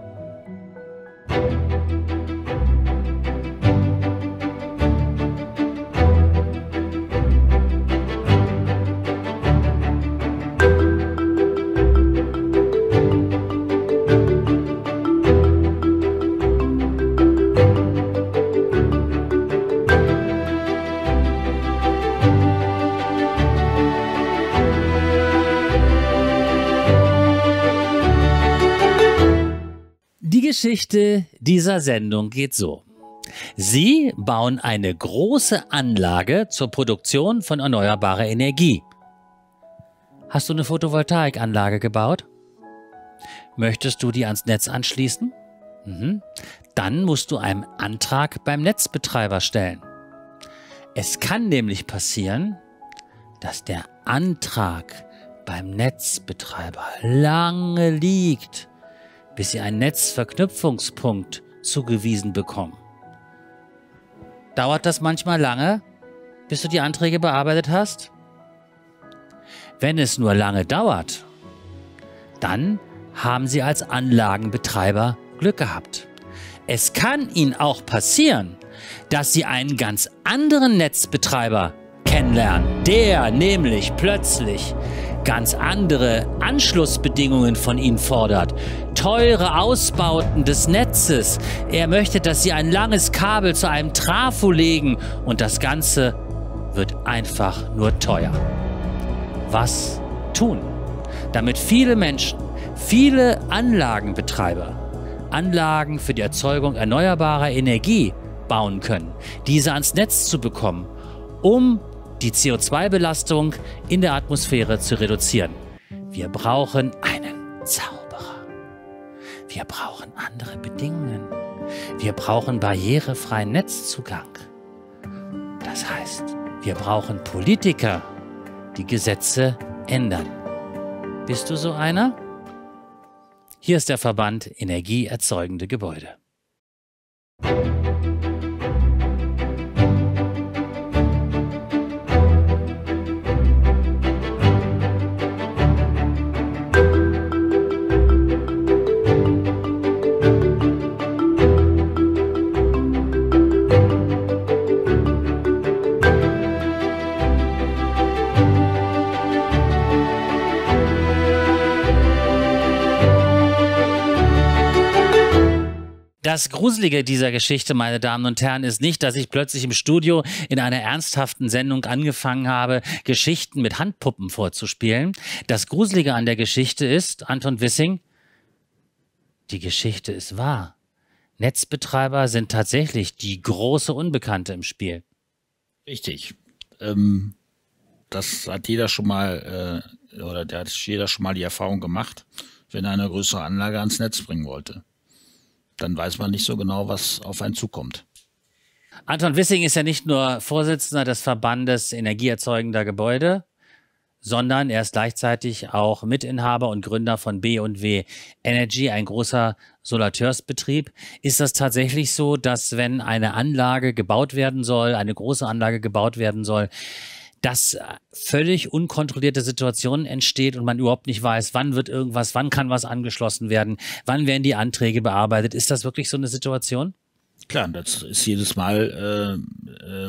Die Geschichte dieser Sendung geht so. Sie bauen eine große Anlage zur Produktion von erneuerbarer Energie. Hast du eine Photovoltaikanlage gebaut? Möchtest du die ans Netz anschließen? Mhm. Dann musst du einen Antrag beim Netzbetreiber stellen. Es kann nämlich passieren, dass der Antrag beim Netzbetreiber lange liegt, bis sie einen Netzverknüpfungspunkt zugewiesen bekommen. Dauert das manchmal lange, bis du die Anträge bearbeitet hast? Wenn es nur lange dauert, dann haben Sie als Anlagenbetreiber Glück gehabt. Es kann Ihnen auch passieren, dass Sie einen ganz anderen Netzbetreiber kennenlernen, der nämlich plötzlich ganz andere Anschlussbedingungen von Ihnen fordert. Teure Ausbauten des Netzes. Er möchte, dass Sie ein langes Kabel zu einem Trafo legen und das Ganze wird einfach nur teuer. Was tun, damit viele Menschen, viele Anlagenbetreiber Anlagen für die Erzeugung erneuerbarer Energie bauen können, diese ans Netz zu bekommen, um die C O zwei Belastung in der Atmosphäre zu reduzieren? Wir brauchen einen Zauberer. Wir brauchen andere Bedingungen. Wir brauchen barrierefreien Netzzugang. Das heißt, wir brauchen Politiker, die Gesetze ändern. Bist du so einer? Hier ist der Verband Energieerzeugende Gebäude. Das Gruselige dieser Geschichte, meine Damen und Herren, ist nicht, dass ich plötzlich im Studio in einer ernsthaften Sendung angefangen habe, Geschichten mit Handpuppen vorzuspielen. Das Gruselige an der Geschichte ist, Anton Wissing, die Geschichte ist wahr. Netzbetreiber sind tatsächlich die große Unbekannte im Spiel. Richtig. Ähm, das hat jeder schon mal, äh, oder da hat jeder schon mal die Erfahrung gemacht, wenn er eine größere Anlage ans Netz bringen wollte. Dann weiß man nicht so genau, was auf einen zukommt. Anton Wissing ist ja nicht nur Vorsitzender des Verbandes Energieerzeugender Gebäude, sondern er ist gleichzeitig auch Mitinhaber und Gründer von B und W Energy, ein großer Solateursbetrieb. Ist das tatsächlich so, dass wenn eine Anlage gebaut werden soll, eine große Anlage gebaut werden soll, dass völlig unkontrollierte Situationen entsteht und man überhaupt nicht weiß, wann wird irgendwas, wann kann was angeschlossen werden, wann werden die Anträge bearbeitet? Ist das wirklich so eine Situation? Klar, das ist jedes Mal äh, äh,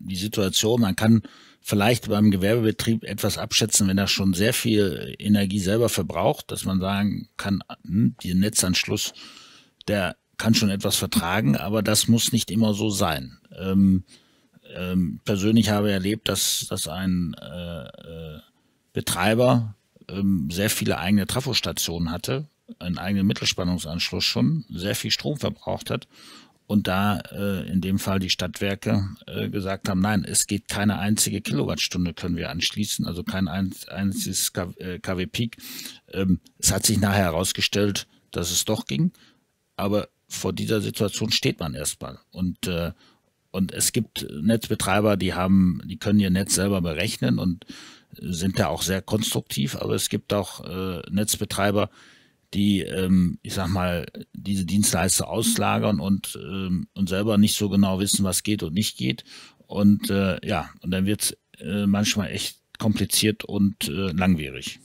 die Situation, man kann vielleicht beim Gewerbebetrieb etwas abschätzen, wenn er schon sehr viel Energie selber verbraucht, dass man sagen kann, hm, der Netzanschluss, der kann schon etwas vertragen, aber das muss nicht immer so sein. Ähm, ähm, persönlich habe ich erlebt, dass, dass ein äh, äh, Betreiber ähm, sehr viele eigene Trafostationen hatte, einen eigenen Mittelspannungsanschluss schon, sehr viel Strom verbraucht hat und da äh, in dem Fall die Stadtwerke äh, gesagt haben, nein, es geht keine einzige Kilowattstunde können wir anschließen, also kein ein, einziges K W Peak. Ähm, es hat sich nachher herausgestellt, dass es doch ging, aber vor dieser Situation steht man erstmal und äh, und es gibt Netzbetreiber, die haben, die können ihr Netz selber berechnen und sind da auch sehr konstruktiv, aber es gibt auch äh, Netzbetreiber, die, ähm, ich sag mal, diese Dienstleister auslagern und, ähm, und selber nicht so genau wissen, was geht und nicht geht. Und äh, ja, und dann wird es äh, manchmal echt kompliziert und äh, langwierig.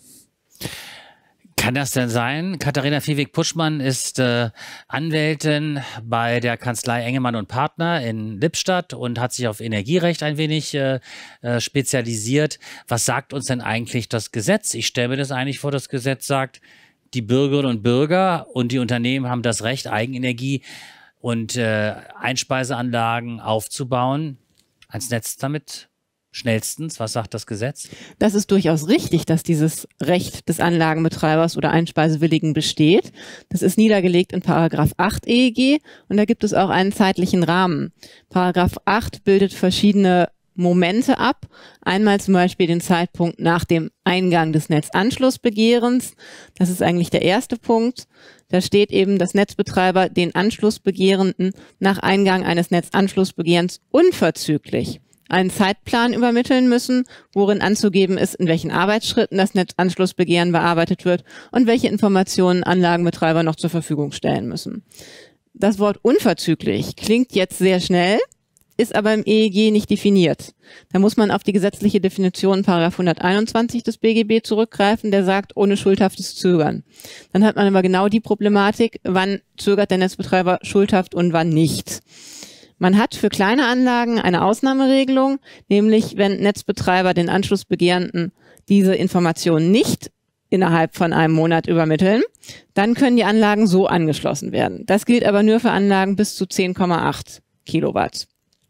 Kann das denn sein? Katharina Viehweg-Puschmann ist äh, Anwältin bei der Kanzlei Engemann und Partner in Lippstadt und hat sich auf Energierecht ein wenig äh, äh, spezialisiert. Was sagt uns denn eigentlich das Gesetz? Ich stelle mir das eigentlich vor, das Gesetz sagt, die Bürgerinnen und Bürger und die Unternehmen haben das Recht, Eigenenergie und äh, Einspeiseanlagen aufzubauen, ans Netz damit. Schnellstens, was sagt das Gesetz? Das ist durchaus richtig, dass dieses Recht des Anlagenbetreibers oder Einspeisewilligen besteht. Das ist niedergelegt in Paragraph acht E E G und da gibt es auch einen zeitlichen Rahmen. Paragraph acht bildet verschiedene Momente ab. Einmal zum Beispiel den Zeitpunkt nach dem Eingang des Netzanschlussbegehrens. Das ist eigentlich der erste Punkt. Da steht eben, dass Netzbetreiber den Anschlussbegehrenden nach Eingang eines Netzanschlussbegehrens unverzüglich einen Zeitplan übermitteln müssen, worin anzugeben ist, in welchen Arbeitsschritten das Netzanschlussbegehren bearbeitet wird und welche Informationen Anlagenbetreiber noch zur Verfügung stellen müssen. Das Wort unverzüglich klingt jetzt sehr schnell, ist aber im E E G nicht definiert. Da muss man auf die gesetzliche Definition Paragraph hunderteinundzwanzig des B G B zurückgreifen, der sagt, ohne schuldhaftes Zögern. Dann hat man aber genau die Problematik, wann zögert der Netzbetreiber schuldhaft und wann nicht. Man hat für kleine Anlagen eine Ausnahmeregelung, nämlich wenn Netzbetreiber den Anschlussbegehrenden diese Informationen nicht innerhalb von einem Monat übermitteln, dann können die Anlagen so angeschlossen werden. Das gilt aber nur für Anlagen bis zu zehn Komma acht Kilowatt.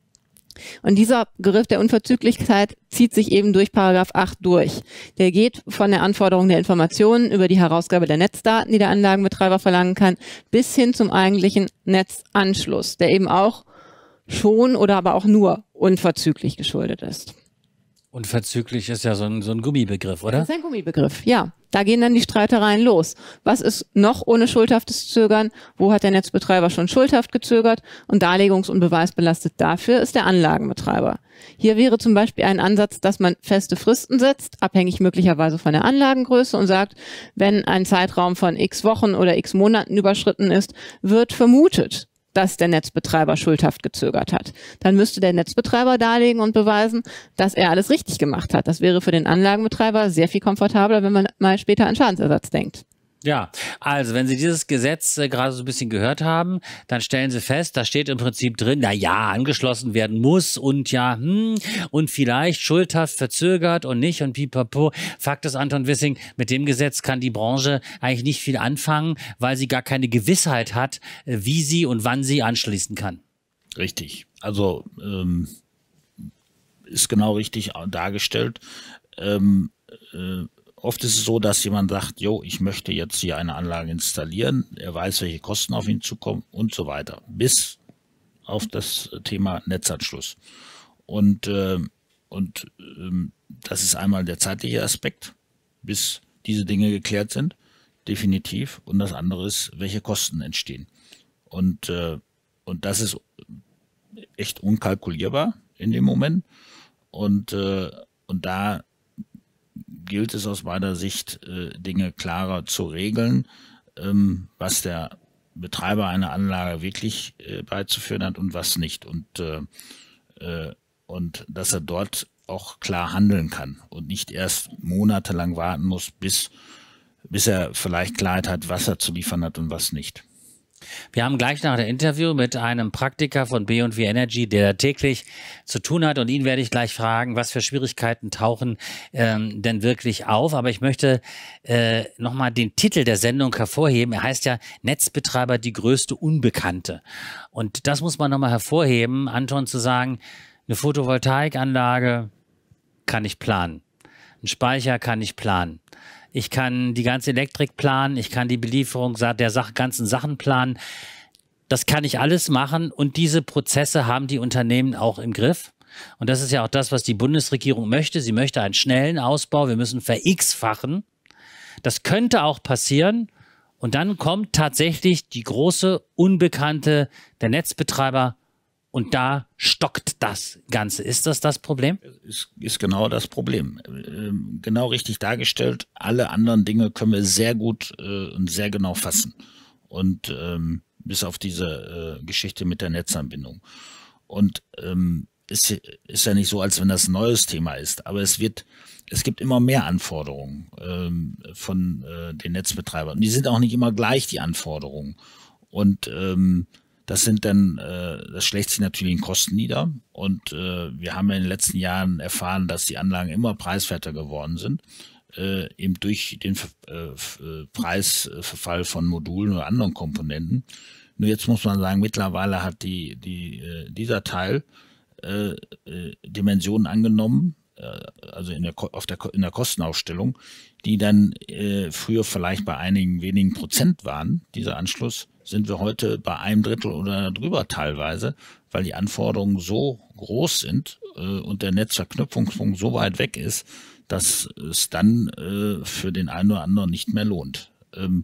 Und dieser Begriff der Unverzüglichkeit zieht sich eben durch Paragraph acht durch. Der geht von der Anforderung der Informationen über die Herausgabe der Netzdaten, die der Anlagenbetreiber verlangen kann, bis hin zum eigentlichen Netzanschluss, der eben auch schon oder aber auch nur unverzüglich geschuldet ist. Unverzüglich ist ja so ein, so ein Gummibegriff, oder? Das ist ein Gummibegriff, ja. Da gehen dann die Streitereien los. Was ist noch ohne schuldhaftes Zögern? Wo hat der Netzbetreiber schon schuldhaft gezögert? Und darlegungs- und beweisbelastet dafür ist der Anlagenbetreiber. Hier wäre zum Beispiel ein Ansatz, dass man feste Fristen setzt, abhängig möglicherweise von der Anlagengröße und sagt, wenn ein Zeitraum von x Wochen oder x Monaten überschritten ist, wird vermutet, dass der Netzbetreiber schuldhaft gezögert hat. Dann müsste der Netzbetreiber darlegen und beweisen, dass er alles richtig gemacht hat. Das wäre für den Anlagenbetreiber sehr viel komfortabler, wenn man mal später an Schadensersatz denkt. Ja, also wenn Sie dieses Gesetz äh, gerade so ein bisschen gehört haben, dann stellen Sie fest, da steht im Prinzip drin, na ja, angeschlossen werden muss und ja, hm, und vielleicht schuldhaft verzögert und nicht und pipapo. Fakt ist, Anton Wissing, mit dem Gesetz kann die Branche eigentlich nicht viel anfangen, weil sie gar keine Gewissheit hat, äh, wie sie und wann sie anschließen kann. Richtig. Also ähm, ist genau richtig dargestellt. Ähm, äh, Oft ist es so, dass jemand sagt, jo, ich möchte jetzt hier eine Anlage installieren, er weiß, welche Kosten auf ihn zukommen und so weiter, bis auf das Thema Netzanschluss. Und, äh, und äh, das ist einmal der zeitliche Aspekt, bis diese Dinge geklärt sind, definitiv. Und das andere ist, welche Kosten entstehen. Und, äh, und das ist echt unkalkulierbar in dem Moment. Und, äh, und da gilt es aus meiner Sicht, äh, Dinge klarer zu regeln, ähm, was der Betreiber einer Anlage wirklich äh, beizuführen hat und was nicht. Und, äh, äh, und dass er dort auch klar handeln kann und nicht erst monatelang warten muss, bis, bis er vielleicht Klarheit hat, was er zu liefern hat und was nicht. Wir haben gleich nach dem Interview mit einem Praktiker von B und W Energy, der täglich zu tun hat, und ihn werde ich gleich fragen, was für Schwierigkeiten tauchen ähm, denn wirklich auf. Aber ich möchte äh, nochmal den Titel der Sendung hervorheben. Er heißt ja Netzbetreiber, die größte Unbekannte. Und das muss man nochmal hervorheben, Anton, zu sagen, eine Photovoltaikanlage kann ich planen. Ein Speicher kann ich planen. Ich kann die ganze Elektrik planen, ich kann die Belieferung der Sach- ganzen Sachen planen. Das kann ich alles machen, und diese Prozesse haben die Unternehmen auch im Griff. Und das ist ja auch das, was die Bundesregierung möchte. Sie möchte einen schnellen Ausbau, wir müssen ver-X-fachen. Das könnte auch passieren, und dann kommt tatsächlich die große Unbekannte der Netzbetreiber. Und da stockt das Ganze. Ist das das Problem? Ist, ist genau das Problem. Ähm, genau richtig dargestellt. Alle anderen Dinge können wir sehr gut äh, und sehr genau fassen. Und ähm, bis auf diese äh, Geschichte mit der Netzanbindung. Und ähm, ist, ist ja nicht so, als wenn das ein neues Thema ist. Aber es wird, es gibt immer mehr Anforderungen ähm, von äh, den Netzbetreibern. Und die sind auch nicht immer gleich, die Anforderungen. Und ähm, Das sind dann, äh, das schlägt sich natürlich in Kosten nieder, und äh, wir haben ja in den letzten Jahren erfahren, dass die Anlagen immer preiswerter geworden sind, äh, eben durch den äh, Preisverfall von Modulen oder anderen Komponenten. Nur jetzt muss man sagen, mittlerweile hat die, die, äh, dieser Teil äh, äh, Dimensionen angenommen, äh, also in der, auf der, in der Kostenaufstellung, die dann äh, früher vielleicht bei einigen wenigen Prozent waren, dieser Anschluss, sind wir heute bei einem Drittel oder drüber teilweise, weil die Anforderungen so groß sind äh, und der Netzverknüpfungspunkt so weit weg ist, dass es dann äh, für den einen oder anderen nicht mehr lohnt. Ähm,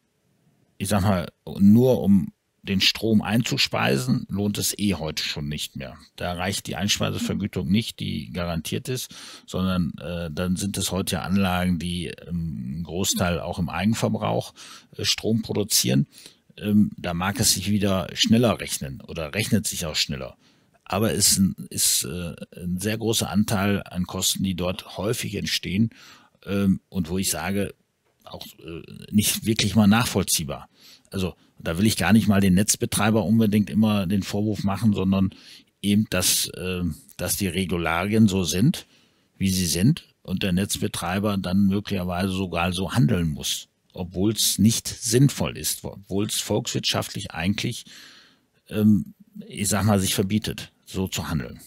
ich sag mal, nur um den Strom einzuspeisen, lohnt es eh heute schon nicht mehr. Da reicht die Einspeisevergütung nicht, die garantiert ist, sondern äh, dann sind es heute ja Anlagen, die ähm, einen Großteil auch im Eigenverbrauch äh, Strom produzieren. Ähm, da mag es sich wieder schneller rechnen oder rechnet sich auch schneller. Aber es ist, ein, ist äh, ein sehr großer Anteil an Kosten, die dort häufig entstehen ähm, und wo ich sage, auch äh, nicht wirklich mal nachvollziehbar. Also da will ich gar nicht mal den Netzbetreiber unbedingt immer den Vorwurf machen, sondern eben, dass, äh, dass die Regularien so sind, wie sie sind, und der Netzbetreiber dann möglicherweise sogar so handeln muss, obwohl es nicht sinnvoll ist, obwohl es volkswirtschaftlich eigentlich, ähm, ich sag mal, sich verbietet, so zu handeln.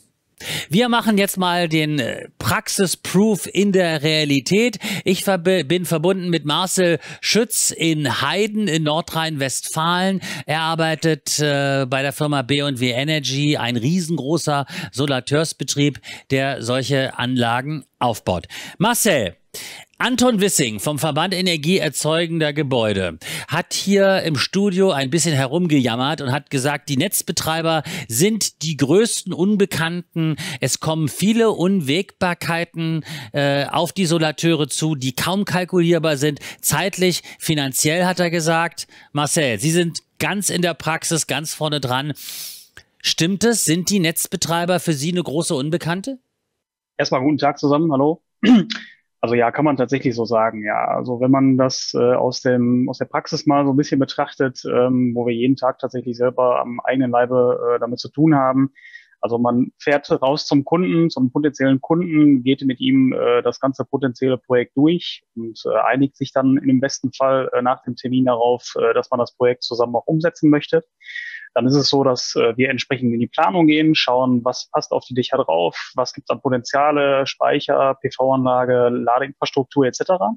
Wir machen jetzt mal den Praxisproof in der Realität. Ich verb bin verbunden mit Marcel Schütz in Heiden in Nordrhein-Westfalen. Er arbeitet äh, bei der Firma B und W Energy, ein riesengroßer Solateursbetrieb, der solche Anlagen aufbaut. Marcel, Anton Wissing vom Verband Energieerzeugender Gebäude hat hier im Studio ein bisschen herumgejammert und hat gesagt, die Netzbetreiber sind die größten Unbekannten. Es kommen viele Unwägbarkeiten äh, auf die Solateure zu, die kaum kalkulierbar sind. Zeitlich, finanziell, hat er gesagt. Marcel, Sie sind ganz in der Praxis, ganz vorne dran. Stimmt es? Sind die Netzbetreiber für Sie eine große Unbekannte? Erstmal guten Tag zusammen, hallo. Also ja, kann man tatsächlich so sagen, ja. Also wenn man das äh, aus dem aus der Praxis mal so ein bisschen betrachtet, ähm, wo wir jeden Tag tatsächlich selber am eigenen Leibe äh, damit zu tun haben. Also man fährt raus zum Kunden, zum potenziellen Kunden, geht mit ihm äh, das ganze potenzielle Projekt durch und äh, einigt sich dann in dem besten Fall äh, nach dem Termin darauf, äh, dass man das Projekt zusammen auch umsetzen möchte. Dann ist es so, dass äh, wir entsprechend in die Planung gehen, schauen, was passt auf die Dächer drauf, was gibt es an Potenziale, Speicher, P V-Anlage, Ladeinfrastruktur et cetera.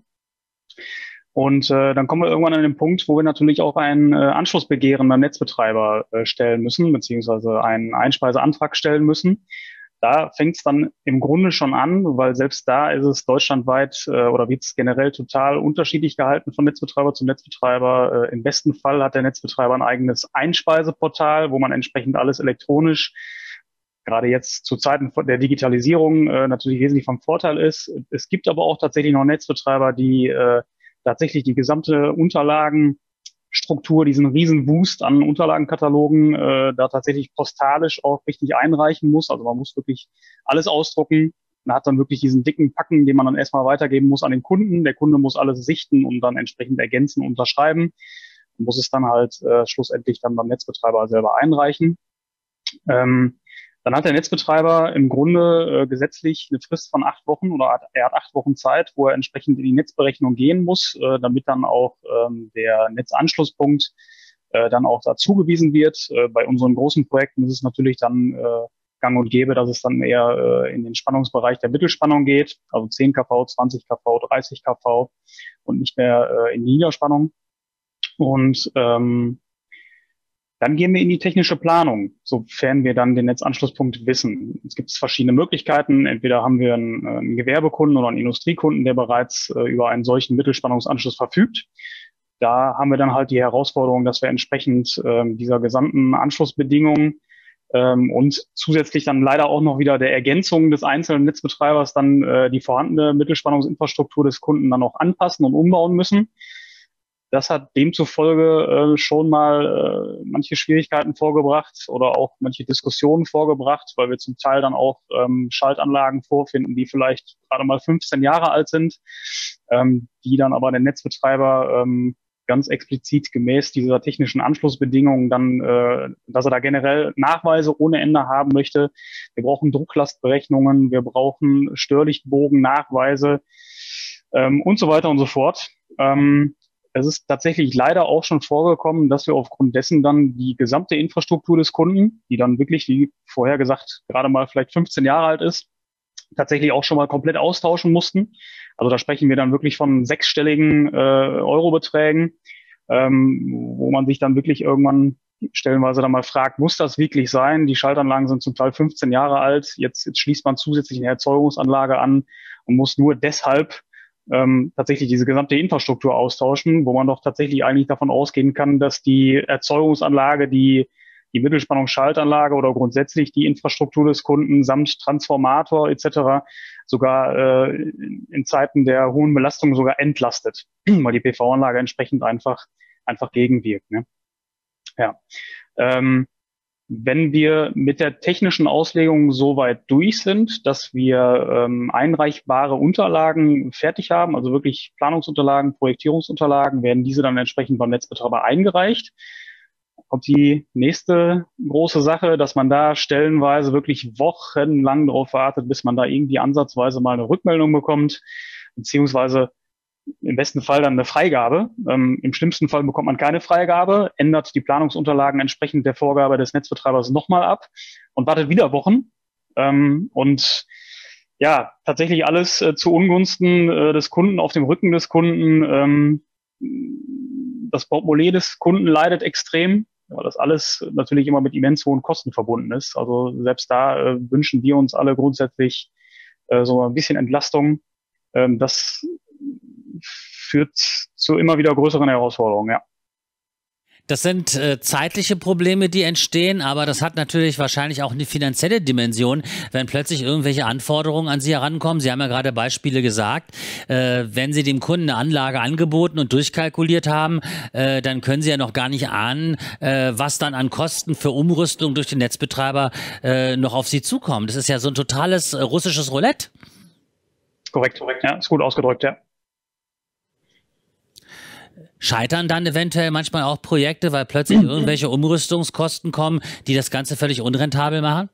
Und äh, dann kommen wir irgendwann an den Punkt, wo wir natürlich auch ein äh, Anschlussbegehren beim Netzbetreiber äh, stellen müssen, beziehungsweise einen Einspeiseantrag stellen müssen. Da fängt es dann im Grunde schon an, weil selbst da ist es deutschlandweit äh, oder wird es generell total unterschiedlich gehalten von Netzbetreiber zu Netzbetreiber. Äh, im besten Fall hat der Netzbetreiber ein eigenes Einspeiseportal, wo man entsprechend alles elektronisch, gerade jetzt zu Zeiten der Digitalisierung, äh, natürlich wesentlich vom Vorteil ist. Es gibt aber auch tatsächlich noch Netzbetreiber, die äh, tatsächlich die gesamte Unterlagen Struktur, diesen riesen Wust an Unterlagenkatalogen, äh, da tatsächlich postalisch auch richtig einreichen muss. Also man muss wirklich alles ausdrucken. Man hat dann wirklich diesen dicken Packen, den man dann erstmal weitergeben muss an den Kunden. Der Kunde muss alles sichten und dann entsprechend ergänzen und unterschreiben. muss es dann halt äh, schlussendlich dann beim Netzbetreiber selber einreichen. Ähm, Dann hat der Netzbetreiber im Grunde äh, gesetzlich eine Frist von acht Wochen oder hat, er hat acht Wochen Zeit, wo er entsprechend in die Netzberechnung gehen muss, äh, damit dann auch ähm, der Netzanschlusspunkt äh, dann auch da zugewiesen wird. Äh, bei unseren großen Projekten ist es natürlich dann äh, gang und gäbe, dass es dann eher äh, in den Spannungsbereich der Mittelspannung geht, also zehn Kilovolt, zwanzig Kilovolt, dreißig Kilovolt und nicht mehr äh, in die Niederspannung. Und ähm, dann gehen wir in die technische Planung, sofern wir dann den Netzanschlusspunkt wissen. Es gibt verschiedene Möglichkeiten. Entweder haben wir einen, einen Gewerbekunden oder einen Industriekunden, der bereits äh, über einen solchen Mittelspannungsanschluss verfügt. Da haben wir dann halt die Herausforderung, dass wir entsprechend ähm, dieser gesamten Anschlussbedingungen ähm, und zusätzlich dann leider auch noch wieder der Ergänzung des einzelnen Netzbetreibers dann äh, die vorhandene Mittelspannungsinfrastruktur des Kunden dann auch anpassen und umbauen müssen. Das hat demzufolge äh, schon mal äh, manche Schwierigkeiten vorgebracht oder auch manche Diskussionen vorgebracht, weil wir zum Teil dann auch ähm, Schaltanlagen vorfinden, die vielleicht gerade mal fünfzehn Jahre alt sind, ähm, die dann aber der Netzbetreiber ähm, ganz explizit gemäß dieser technischen Anschlussbedingungen dann, äh, dass er da generell Nachweise ohne Ende haben möchte. Wir brauchen Drucklastberechnungen, wir brauchen Störlichtbogen-Nachweise ähm, und so weiter und so fort. Ähm, Es ist tatsächlich leider auch schon vorgekommen, dass wir aufgrund dessen dann die gesamte Infrastruktur des Kunden, die dann wirklich, wie vorher gesagt, gerade mal vielleicht fünfzehn Jahre alt ist, tatsächlich auch schon mal komplett austauschen mussten. Also da sprechen wir dann wirklich von sechsstelligen äh, Eurobeträgen, ähm, wo man sich dann wirklich irgendwann stellenweise dann mal fragt, muss das wirklich sein? Die Schaltanlagen sind zum Teil fünfzehn Jahre alt. Jetzt, jetzt schließt man zusätzlich eine Erzeugungsanlage an und muss nur deshalb ähm, tatsächlich diese gesamte Infrastruktur austauschen, wo man doch tatsächlich eigentlich davon ausgehen kann, dass die Erzeugungsanlage, die die Mittelspannungsschaltanlage oder grundsätzlich die Infrastruktur des Kunden samt Transformator et cetera sogar äh, in Zeiten der hohen Belastung sogar entlastet, weil die P V-Anlage entsprechend einfach einfach gegenwirkt. Ne? Ja. Ähm, Wenn wir mit der technischen Auslegung so weit durch sind, dass wir ähm, einreichbare Unterlagen fertig haben, also wirklich Planungsunterlagen, Projektierungsunterlagen, werden diese dann entsprechend beim Netzbetreiber eingereicht. Kommt die nächste große Sache, dass man da stellenweise wirklich wochenlang darauf wartet, bis man da irgendwie ansatzweise mal eine Rückmeldung bekommt, beziehungsweise im besten Fall dann eine Freigabe. Ähm, Im schlimmsten Fall bekommt man keine Freigabe, ändert die Planungsunterlagen entsprechend der Vorgabe des Netzbetreibers nochmal ab und wartet wieder Wochen. Ähm, und ja, tatsächlich alles äh, zu Ungunsten äh, des Kunden, auf dem Rücken des Kunden. Ähm, das Portemonnaie des Kunden leidet extrem, weil das alles natürlich immer mit immens hohen Kosten verbunden ist. Also selbst da äh, wünschen wir uns alle grundsätzlich äh, so ein bisschen Entlastung. Ähm, das führt zu immer wieder größeren Herausforderungen, ja. Das sind äh, zeitliche Probleme, die entstehen, aber das hat natürlich wahrscheinlich auch eine finanzielle Dimension, wenn plötzlich irgendwelche Anforderungen an Sie herankommen. Sie haben ja gerade Beispiele gesagt. Äh, wenn Sie dem Kunden eine Anlage angeboten und durchkalkuliert haben, äh, dann können Sie ja noch gar nicht ahnen, äh, was dann an Kosten für Umrüstung durch den Netzbetreiber äh, noch auf Sie zukommt. Das ist ja so ein totales äh, russisches Roulette. Korrekt, korrekt, ja, ist gut ausgedrückt, ja. Scheitern dann eventuell manchmal auch Projekte, weil plötzlich irgendwelche Umrüstungskosten kommen, die das Ganze völlig unrentabel machen?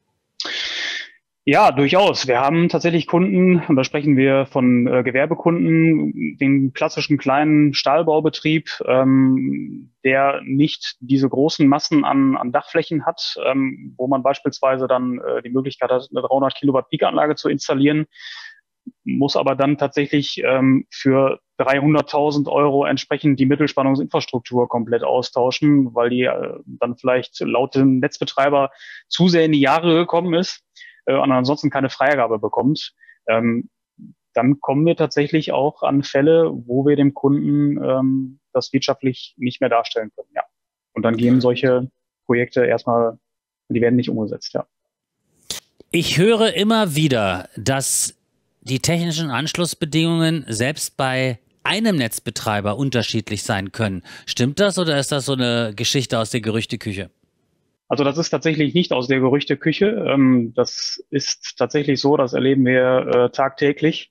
Ja, durchaus. Wir haben tatsächlich Kunden, und da sprechen wir von äh, Gewerbekunden, den klassischen kleinen Stahlbaubetrieb, ähm, der nicht diese großen Massen an, an Dachflächen hat, ähm, wo man beispielsweise dann äh, die Möglichkeit hat, eine dreihundert Kilowatt Peak-Anlage zu installieren, muss aber dann tatsächlich ähm, für dreihunderttausend Euro entsprechend die Mittelspannungsinfrastruktur komplett austauschen, weil die äh, dann vielleicht laut dem Netzbetreiber zu sehr in die Jahre gekommen ist äh, und ansonsten keine Freigabe bekommt. Ähm, dann kommen wir tatsächlich auch an Fälle, wo wir dem Kunden ähm, das wirtschaftlich nicht mehr darstellen können. Ja. Und dann gehen solche Projekte erstmal, die werden nicht umgesetzt. Ja. Ich höre immer wieder, dass die technischen Anschlussbedingungen selbst bei einem Netzbetreiber unterschiedlich sein können. Stimmt das oder ist das so eine Geschichte aus der Gerüchteküche? Also das ist tatsächlich nicht aus der Gerüchteküche. Das ist tatsächlich so, das erleben wir tagtäglich.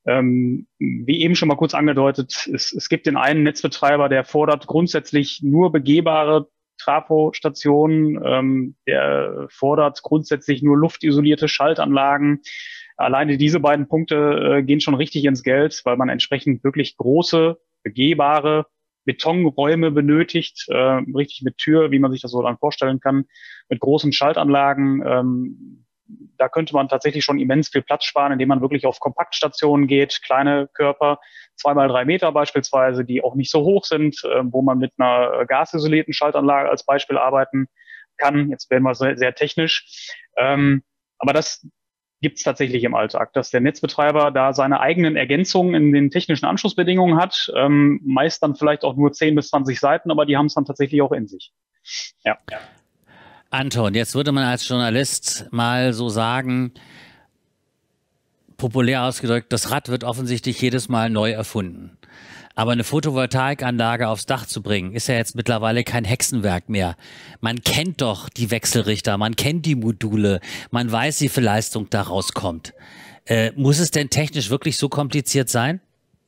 Ähm, wie eben schon mal kurz angedeutet, es, es gibt den einen Netzbetreiber, der fordert grundsätzlich nur begehbare Trafostationen, ähm, der fordert grundsätzlich nur luftisolierte Schaltanlagen. Alleine diese beiden Punkte äh, gehen schon richtig ins Geld, weil man entsprechend wirklich große, begehbare Betonräume benötigt, äh, richtig mit Tür, wie man sich das so dann vorstellen kann, mit großen Schaltanlagen. Ähm, da könnte man tatsächlich schon immens viel Platz sparen, indem man wirklich auf Kompaktstationen geht, kleine Körper, zwei mal drei Meter beispielsweise, die auch nicht so hoch sind, äh, wo man mit einer gasisolierten Schaltanlage als Beispiel arbeiten kann. Jetzt werden wir sehr, sehr technisch. Ähm, aber das gibt es tatsächlich im Alltag, dass der Netzbetreiber da seine eigenen Ergänzungen in den technischen Anschlussbedingungen hat, ähm, meist dann vielleicht auch nur zehn bis zwanzig Seiten, aber die haben es dann tatsächlich auch in sich. Ja. Anton, jetzt würde man als Journalist mal so sagen, populär ausgedrückt, das Rad wird offensichtlich jedes Mal neu erfunden. Aber eine Photovoltaikanlage aufs Dach zu bringen, ist ja jetzt mittlerweile kein Hexenwerk mehr. Man kennt doch die Wechselrichter, man kennt die Module, man weiß, wie viel Leistung daraus kommt. Äh, muss es denn technisch wirklich so kompliziert sein?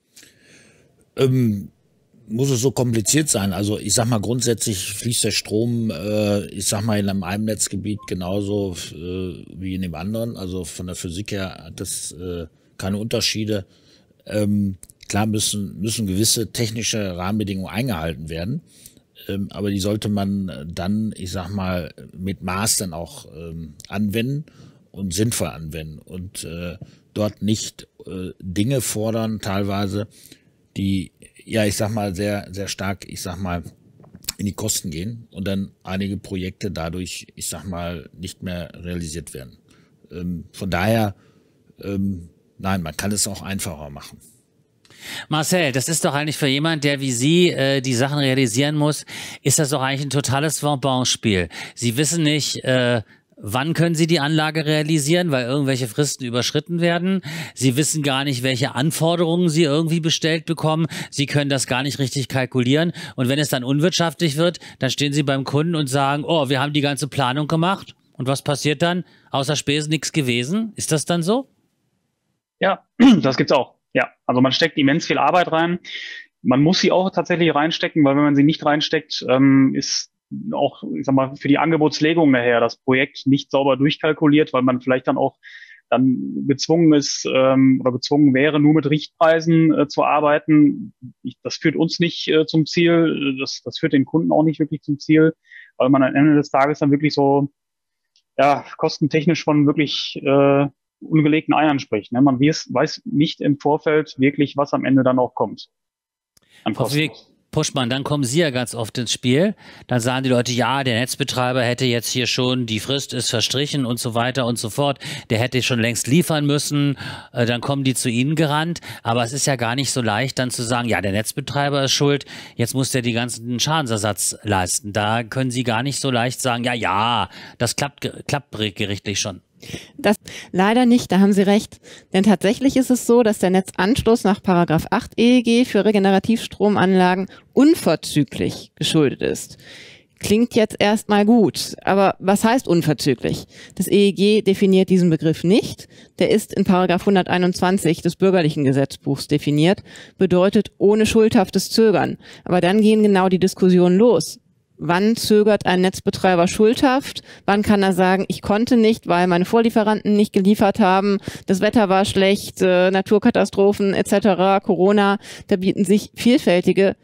Ähm, muss es so kompliziert sein? Also ich sag mal, grundsätzlich fließt der Strom, äh, ich sag mal, in einem Netzgebiet genauso äh, wie in dem anderen. Also von der Physik her hat das äh, keine Unterschiede. Ähm, Klar müssen, müssen gewisse technische Rahmenbedingungen eingehalten werden, ähm, aber die sollte man dann, ich sag mal, mit Maß dann auch ähm, anwenden und sinnvoll anwenden und äh, dort nicht äh, Dinge fordern, teilweise, die, ja, ich sag mal, sehr, sehr stark, ich sag mal, in die Kosten gehen und dann einige Projekte dadurch, ich sag mal, nicht mehr realisiert werden. Ähm, von daher, ähm, nein, man kann es auch einfacher machen. Marcel, das ist doch eigentlich für jemand, der wie Sie äh, die Sachen realisieren muss, ist das doch eigentlich ein totales Bonbon-Spiel. Sie wissen nicht, äh, wann können Sie die Anlage realisieren, weil irgendwelche Fristen überschritten werden. Sie wissen gar nicht, welche Anforderungen Sie irgendwie bestellt bekommen. Sie können das gar nicht richtig kalkulieren. Und wenn es dann unwirtschaftlich wird, dann stehen Sie beim Kunden und sagen, oh, wir haben die ganze Planung gemacht. Und was passiert dann? Außer Spesen nichts gewesen. Ist das dann so? Ja, das gibt's auch. Ja, also man steckt immens viel Arbeit rein. Man muss sie auch tatsächlich reinstecken, weil wenn man sie nicht reinsteckt, ähm, ist auch, ich sag mal, für die Angebotslegung nachher das Projekt nicht sauber durchkalkuliert, weil man vielleicht dann auch dann gezwungen ist ähm, oder gezwungen wäre, nur mit Richtpreisen äh, zu arbeiten. Ich, das führt uns nicht äh, zum Ziel, das, das führt den Kunden auch nicht wirklich zum Ziel, weil man am Ende des Tages dann wirklich so, ja, kostentechnisch von wirklich äh, ungelegten Eiern spricht. Ne? Man weiß, weiß nicht im Vorfeld wirklich, was am Ende dann auch kommt. Frau Puschmann, dann kommen Sie ja ganz oft ins Spiel. Dann sagen die Leute, ja, der Netzbetreiber hätte jetzt hier schon, die Frist ist verstrichen und so weiter und so fort. Der hätte schon längst liefern müssen. Äh, dann kommen die zu Ihnen gerannt. Aber es ist ja gar nicht so leicht, dann zu sagen, ja, der Netzbetreiber ist schuld, jetzt muss der die ganzen Schadensersatz leisten. Da können Sie gar nicht so leicht sagen, ja, ja, das klappt, klappt gerichtlich schon. Das leider nicht, da haben Sie recht. Denn tatsächlich ist es so, dass der Netzanschluss nach Paragraph acht E E G für Regenerativstromanlagen unverzüglich geschuldet ist. Klingt jetzt erstmal gut, aber was heißt unverzüglich? Das E E G definiert diesen Begriff nicht. Der ist in Paragraph hunderteinundzwanzig des Bürgerlichen Gesetzbuchs definiert, bedeutet ohne schuldhaftes Zögern. Aber dann gehen genau die Diskussionen los. Wann zögert ein Netzbetreiber schuldhaft? Wann kann er sagen, ich konnte nicht, weil meine Vorlieferanten nicht geliefert haben, das Wetter war schlecht, äh, Naturkatastrophen et cetera, Corona. Da bieten sich vielfältige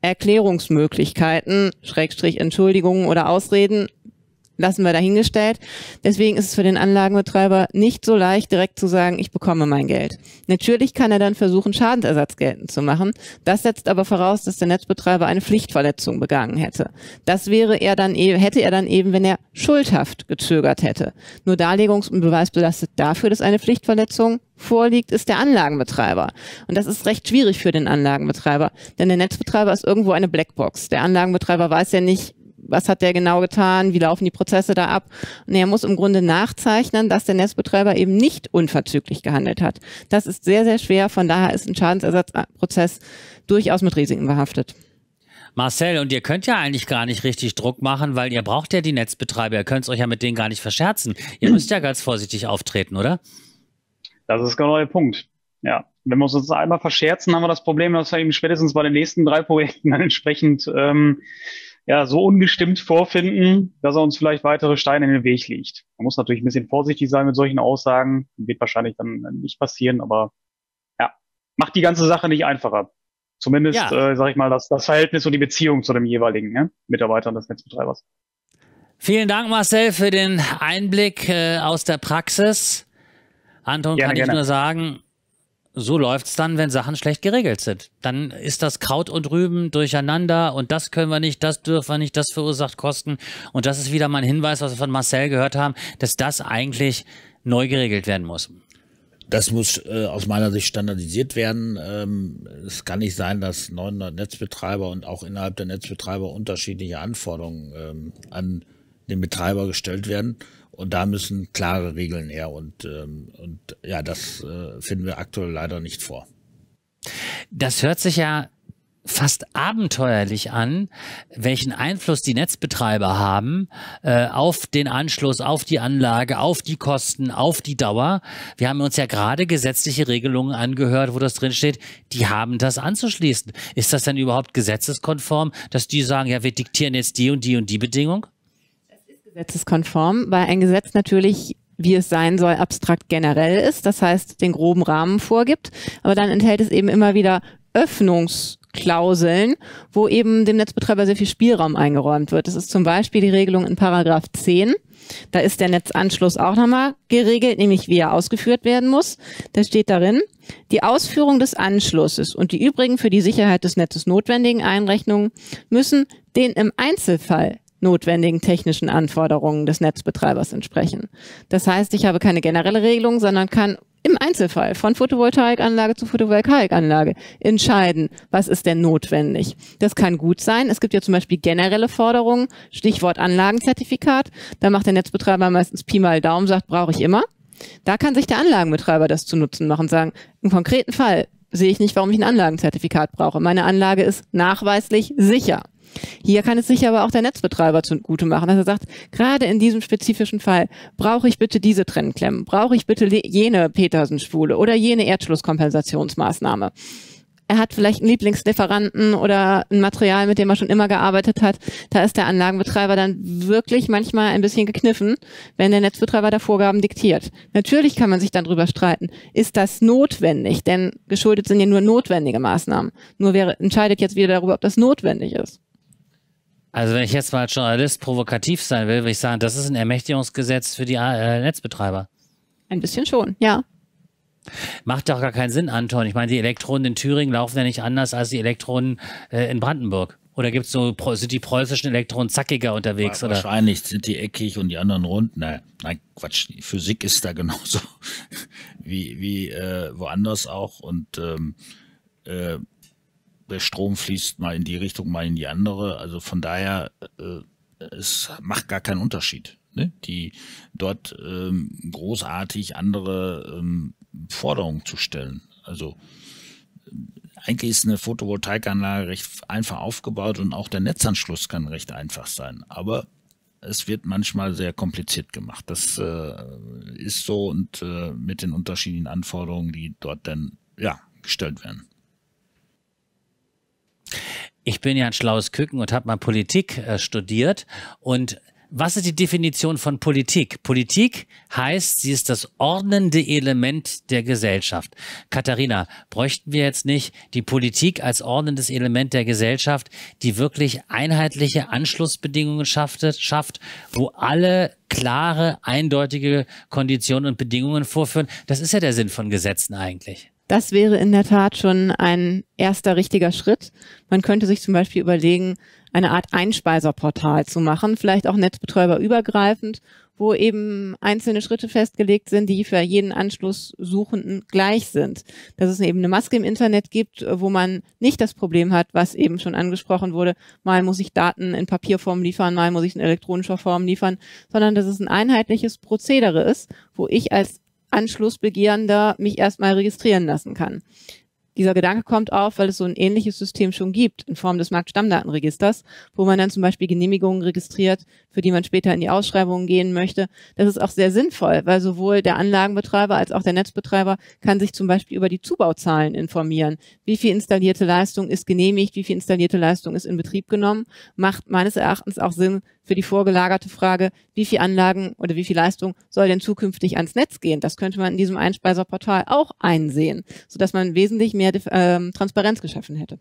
Erklärungsmöglichkeiten, Schrägstrich Entschuldigungen oder Ausreden, lassen wir dahingestellt. Deswegen ist es für den Anlagenbetreiber nicht so leicht, direkt zu sagen, ich bekomme mein Geld. Natürlich kann er dann versuchen, Schadensersatz geltend zu machen. Das setzt aber voraus, dass der Netzbetreiber eine Pflichtverletzung begangen hätte. Das wäre er dann eben, hätte er dann eben, wenn er schuldhaft gezögert hätte. Nur darlegungs- und beweisbelastet dafür, dass eine Pflichtverletzung vorliegt, ist der Anlagenbetreiber. Und das ist recht schwierig für den Anlagenbetreiber, denn der Netzbetreiber ist irgendwo eine Blackbox. Der Anlagenbetreiber weiß ja nicht, was hat der genau getan, wie laufen die Prozesse da ab. Und er muss im Grunde nachzeichnen, dass der Netzbetreiber eben nicht unverzüglich gehandelt hat. Das ist sehr, sehr schwer, von daher ist ein Schadensersatzprozess durchaus mit Risiken behaftet. Marcel, und ihr könnt ja eigentlich gar nicht richtig Druck machen, weil ihr braucht ja die Netzbetreiber, ihr könnt es euch ja mit denen gar nicht verscherzen. Ihr müsst ja ganz vorsichtig auftreten, oder? Das ist genau der Punkt. Ja, Wenn wir uns das einmal verscherzen, haben wir das Problem, dass wir eben spätestens bei den nächsten drei Projekten dann entsprechend ähm, ja, so ungestimmt vorfinden, dass er uns vielleicht weitere Steine in den Weg legt. Man muss natürlich ein bisschen vorsichtig sein mit solchen Aussagen. Wird wahrscheinlich dann nicht passieren, aber ja, macht die ganze Sache nicht einfacher. Zumindest, ja. äh, sag ich mal, das, das Verhältnis und die Beziehung zu dem jeweiligen ne, Mitarbeiter des Netzbetreibers. Vielen Dank, Marcel, für den Einblick äh, aus der Praxis. Anton, gerne, kann ich gerne. nur sagen, so läuft's dann, wenn Sachen schlecht geregelt sind. Dann ist das Kraut und Rüben durcheinander und das können wir nicht, das dürfen wir nicht, das verursacht Kosten. Und das ist wieder mal ein Hinweis, was wir von Marcel gehört haben, dass das eigentlich neu geregelt werden muss. Das muss äh, aus meiner Sicht standardisiert werden. Ähm, es kann nicht sein, dass neunhundert Netzbetreiber und auch innerhalb der Netzbetreiber unterschiedliche Anforderungen ähm, an den Betreiber gestellt werden. Und da müssen klare Regeln her. Und, ähm, und ja, das äh, finden wir aktuell leider nicht vor. Das hört sich ja fast abenteuerlich an, welchen Einfluss die Netzbetreiber haben äh, auf den Anschluss, auf die Anlage, auf die Kosten, auf die Dauer. Wir haben uns ja gerade gesetzliche Regelungen angehört, wo das drin steht, die haben das anzuschließen. Ist das denn überhaupt gesetzeskonform, dass die sagen, ja, wir diktieren jetzt die und die und die Bedingung? Es ist gesetzeskonform, weil ein Gesetz natürlich, wie es sein soll, abstrakt generell ist, das heißt, den groben Rahmen vorgibt, aber dann enthält es eben immer wieder Öffnungs Klauseln, wo eben dem Netzbetreiber sehr viel Spielraum eingeräumt wird. Das ist zum Beispiel die Regelung in Paragraph zehn. Da ist der Netzanschluss auch nochmal geregelt, nämlich wie er ausgeführt werden muss. Da steht darin, die Ausführung des Anschlusses und die übrigen für die Sicherheit des Netzes notwendigen Einrechnungen müssen den im Einzelfall notwendigen technischen Anforderungen des Netzbetreibers entsprechen. Das heißt, ich habe keine generelle Regelung, sondern kann im Einzelfall von Photovoltaikanlage zu Photovoltaikanlage entscheiden, was ist denn notwendig. Das kann gut sein. Es gibt ja zum Beispiel generelle Forderungen, Stichwort Anlagenzertifikat. Da macht der Netzbetreiber meistens Pi mal Daumen, sagt, brauche ich immer. Da kann sich der Anlagenbetreiber das zu Nutzen machen und sagen, im konkreten Fall sehe ich nicht, warum ich ein Anlagenzertifikat brauche. Meine Anlage ist nachweislich sicher. Hier kann es sich aber auch der Netzbetreiber zugute machen, dass er sagt, gerade in diesem spezifischen Fall brauche ich bitte diese Trennklemmen, brauche ich bitte jene Petersen-Spule oder jene Erdschlusskompensationsmaßnahme. Er hat vielleicht einen Lieblingslieferanten oder ein Material, mit dem er schon immer gearbeitet hat. Da ist der Anlagenbetreiber dann wirklich manchmal ein bisschen gekniffen, wenn der Netzbetreiber da Vorgaben diktiert. Natürlich kann man sich dann drüber streiten, ist das notwendig? Denn geschuldet sind ja nur notwendige Maßnahmen. Nur wer entscheidet jetzt wieder darüber, ob das notwendig ist. Also wenn ich jetzt mal als Journalist provokativ sein will, will ich sagen, das ist ein Ermächtigungsgesetz für die äh, Netzbetreiber. Ein bisschen schon, ja. Macht doch gar keinen Sinn, Anton. Ich meine, die Elektronen in Thüringen laufen ja nicht anders als die Elektronen äh, in Brandenburg. Oder gibt's so, sind die preußischen Elektronen zackiger unterwegs? Oder? Wahrscheinlich sind die eckig und die anderen rund. Nein, nein, Quatsch. Die Physik ist da genauso wie, wie äh, woanders auch. Und ähm, äh, der Strom fließt mal in die Richtung, mal in die andere. Also von daher, äh, es macht gar keinen Unterschied, ne? Die dort ähm, großartig andere ähm, Forderungen zu stellen. Also eigentlich ist eine Photovoltaikanlage recht einfach aufgebaut und auch der Netzanschluss kann recht einfach sein. Aber es wird manchmal sehr kompliziert gemacht. Das äh, ist so und äh, mit den unterschiedlichen Anforderungen, die dort dann ja gestellt werden. Ich bin ja ein schlaues Küken und habe mal Politik äh, studiert. Und was ist die Definition von Politik? Politik heißt, sie ist das ordnende Element der Gesellschaft. Katharina, bräuchten wir jetzt nicht die Politik als ordnendes Element der Gesellschaft, die wirklich einheitliche Anschlussbedingungen schafft, schafft, wo alle klare, eindeutige Konditionen und Bedingungen vorführen? Das ist ja der Sinn von Gesetzen eigentlich. Das wäre in der Tat schon ein erster richtiger Schritt. Man könnte sich zum Beispiel überlegen, eine Art Einspeiserportal zu machen, vielleicht auch netzbetreiberübergreifend, wo eben einzelne Schritte festgelegt sind, die für jeden Anschlusssuchenden gleich sind. Dass es eben eine Maske im Internet gibt, wo man nicht das Problem hat, was eben schon angesprochen wurde, mal muss ich Daten in Papierform liefern, mal muss ich in elektronischer Form liefern, sondern dass es ein einheitliches Prozedere ist, wo ich als Anschlussbegehrender mich erstmal registrieren lassen kann. Dieser Gedanke kommt auf, weil es so ein ähnliches System schon gibt in Form des Marktstammdatenregisters, wo man dann zum Beispiel Genehmigungen registriert, für die man später in die Ausschreibungen gehen möchte. Das ist auch sehr sinnvoll, weil sowohl der Anlagenbetreiber als auch der Netzbetreiber kann sich zum Beispiel über die Zubauzahlen informieren. Wie viel installierte Leistung ist genehmigt, wie viel installierte Leistung ist in Betrieb genommen, macht meines Erachtens auch Sinn für die vorgelagerte Frage, wie viel Anlagen oder wie viel Leistung soll denn zukünftig ans Netz gehen. Das könnte man in diesem Einspeiserportal auch einsehen, sodass man wesentlich mehr ähm, Transparenz geschaffen hätte.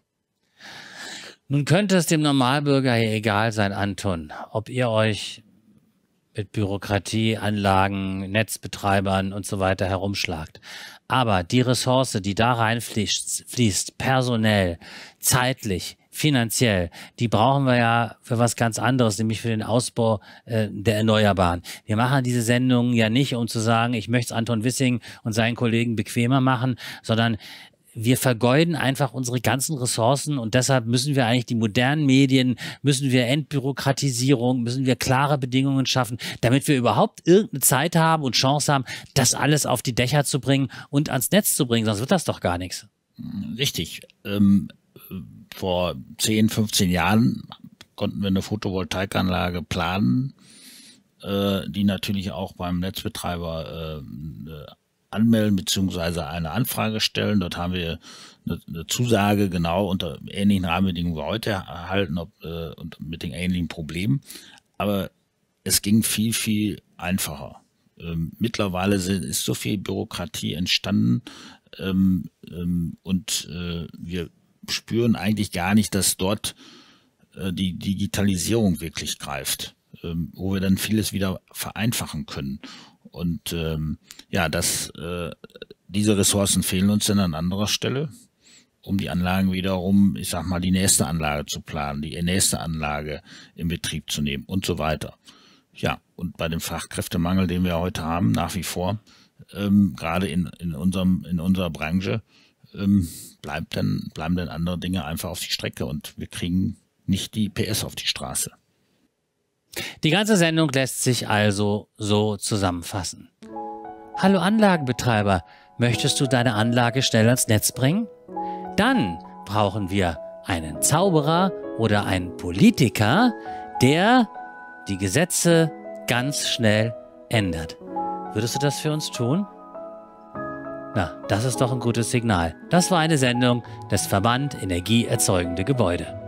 Nun könnte es dem Normalbürger ja egal sein, Anton, ob ihr euch mit Bürokratie, Anlagen, Netzbetreibern und so weiter herumschlagt. Aber die Ressource, die da reinfließt, fließt, personell, zeitlich, finanziell, die brauchen wir ja für was ganz anderes, nämlich für den Ausbau äh, der Erneuerbaren. Wir machen diese Sendungen ja nicht, um zu sagen, ich möchte es Anton Wissing und seinen Kollegen bequemer machen, sondern wir vergeuden einfach unsere ganzen Ressourcen und deshalb müssen wir eigentlich die modernen Medien, müssen wir Entbürokratisierung, müssen wir klare Bedingungen schaffen, damit wir überhaupt irgendeine Zeit haben und Chance haben, das alles auf die Dächer zu bringen und ans Netz zu bringen, sonst wird das doch gar nichts. Richtig. Ähm, vor zehn, fünfzehn Jahren konnten wir eine Photovoltaikanlage planen, äh, die natürlich auch beim Netzbetreiber äh, anmelden bzw. eine Anfrage stellen. Dort haben wir eine, eine Zusage genau unter ähnlichen Rahmenbedingungen wie heute erhalten ob, äh, und mit den ähnlichen Problemen. Aber es ging viel, viel einfacher. Ähm, mittlerweile ist so viel Bürokratie entstanden ähm, ähm, und äh, wir spüren eigentlich gar nicht, dass dort äh, die Digitalisierung wirklich greift, ähm, wo wir dann vieles wieder vereinfachen können. Und ähm, ja, das, äh, diese Ressourcen fehlen uns dann an anderer Stelle, um die Anlagen wiederum, ich sag mal, die nächste Anlage zu planen, die nächste Anlage in Betrieb zu nehmen und so weiter. Ja, und bei dem Fachkräftemangel, den wir heute haben, nach wie vor, ähm, gerade in, in, unserem, in unserer Branche, ähm, bleibt dann, bleiben dann andere Dinge einfach auf die Strecke und wir kriegen nicht die P S auf die Straße. Die ganze Sendung lässt sich also so zusammenfassen. Hallo Anlagenbetreiber, möchtest du deine Anlage schnell ans Netz bringen? Dann brauchen wir einen Zauberer oder einen Politiker, der die Gesetze ganz schnell ändert. Würdest du das für uns tun? Na, das ist doch ein gutes Signal. Das war eine Sendung des Verband Energieerzeugende Gebäude.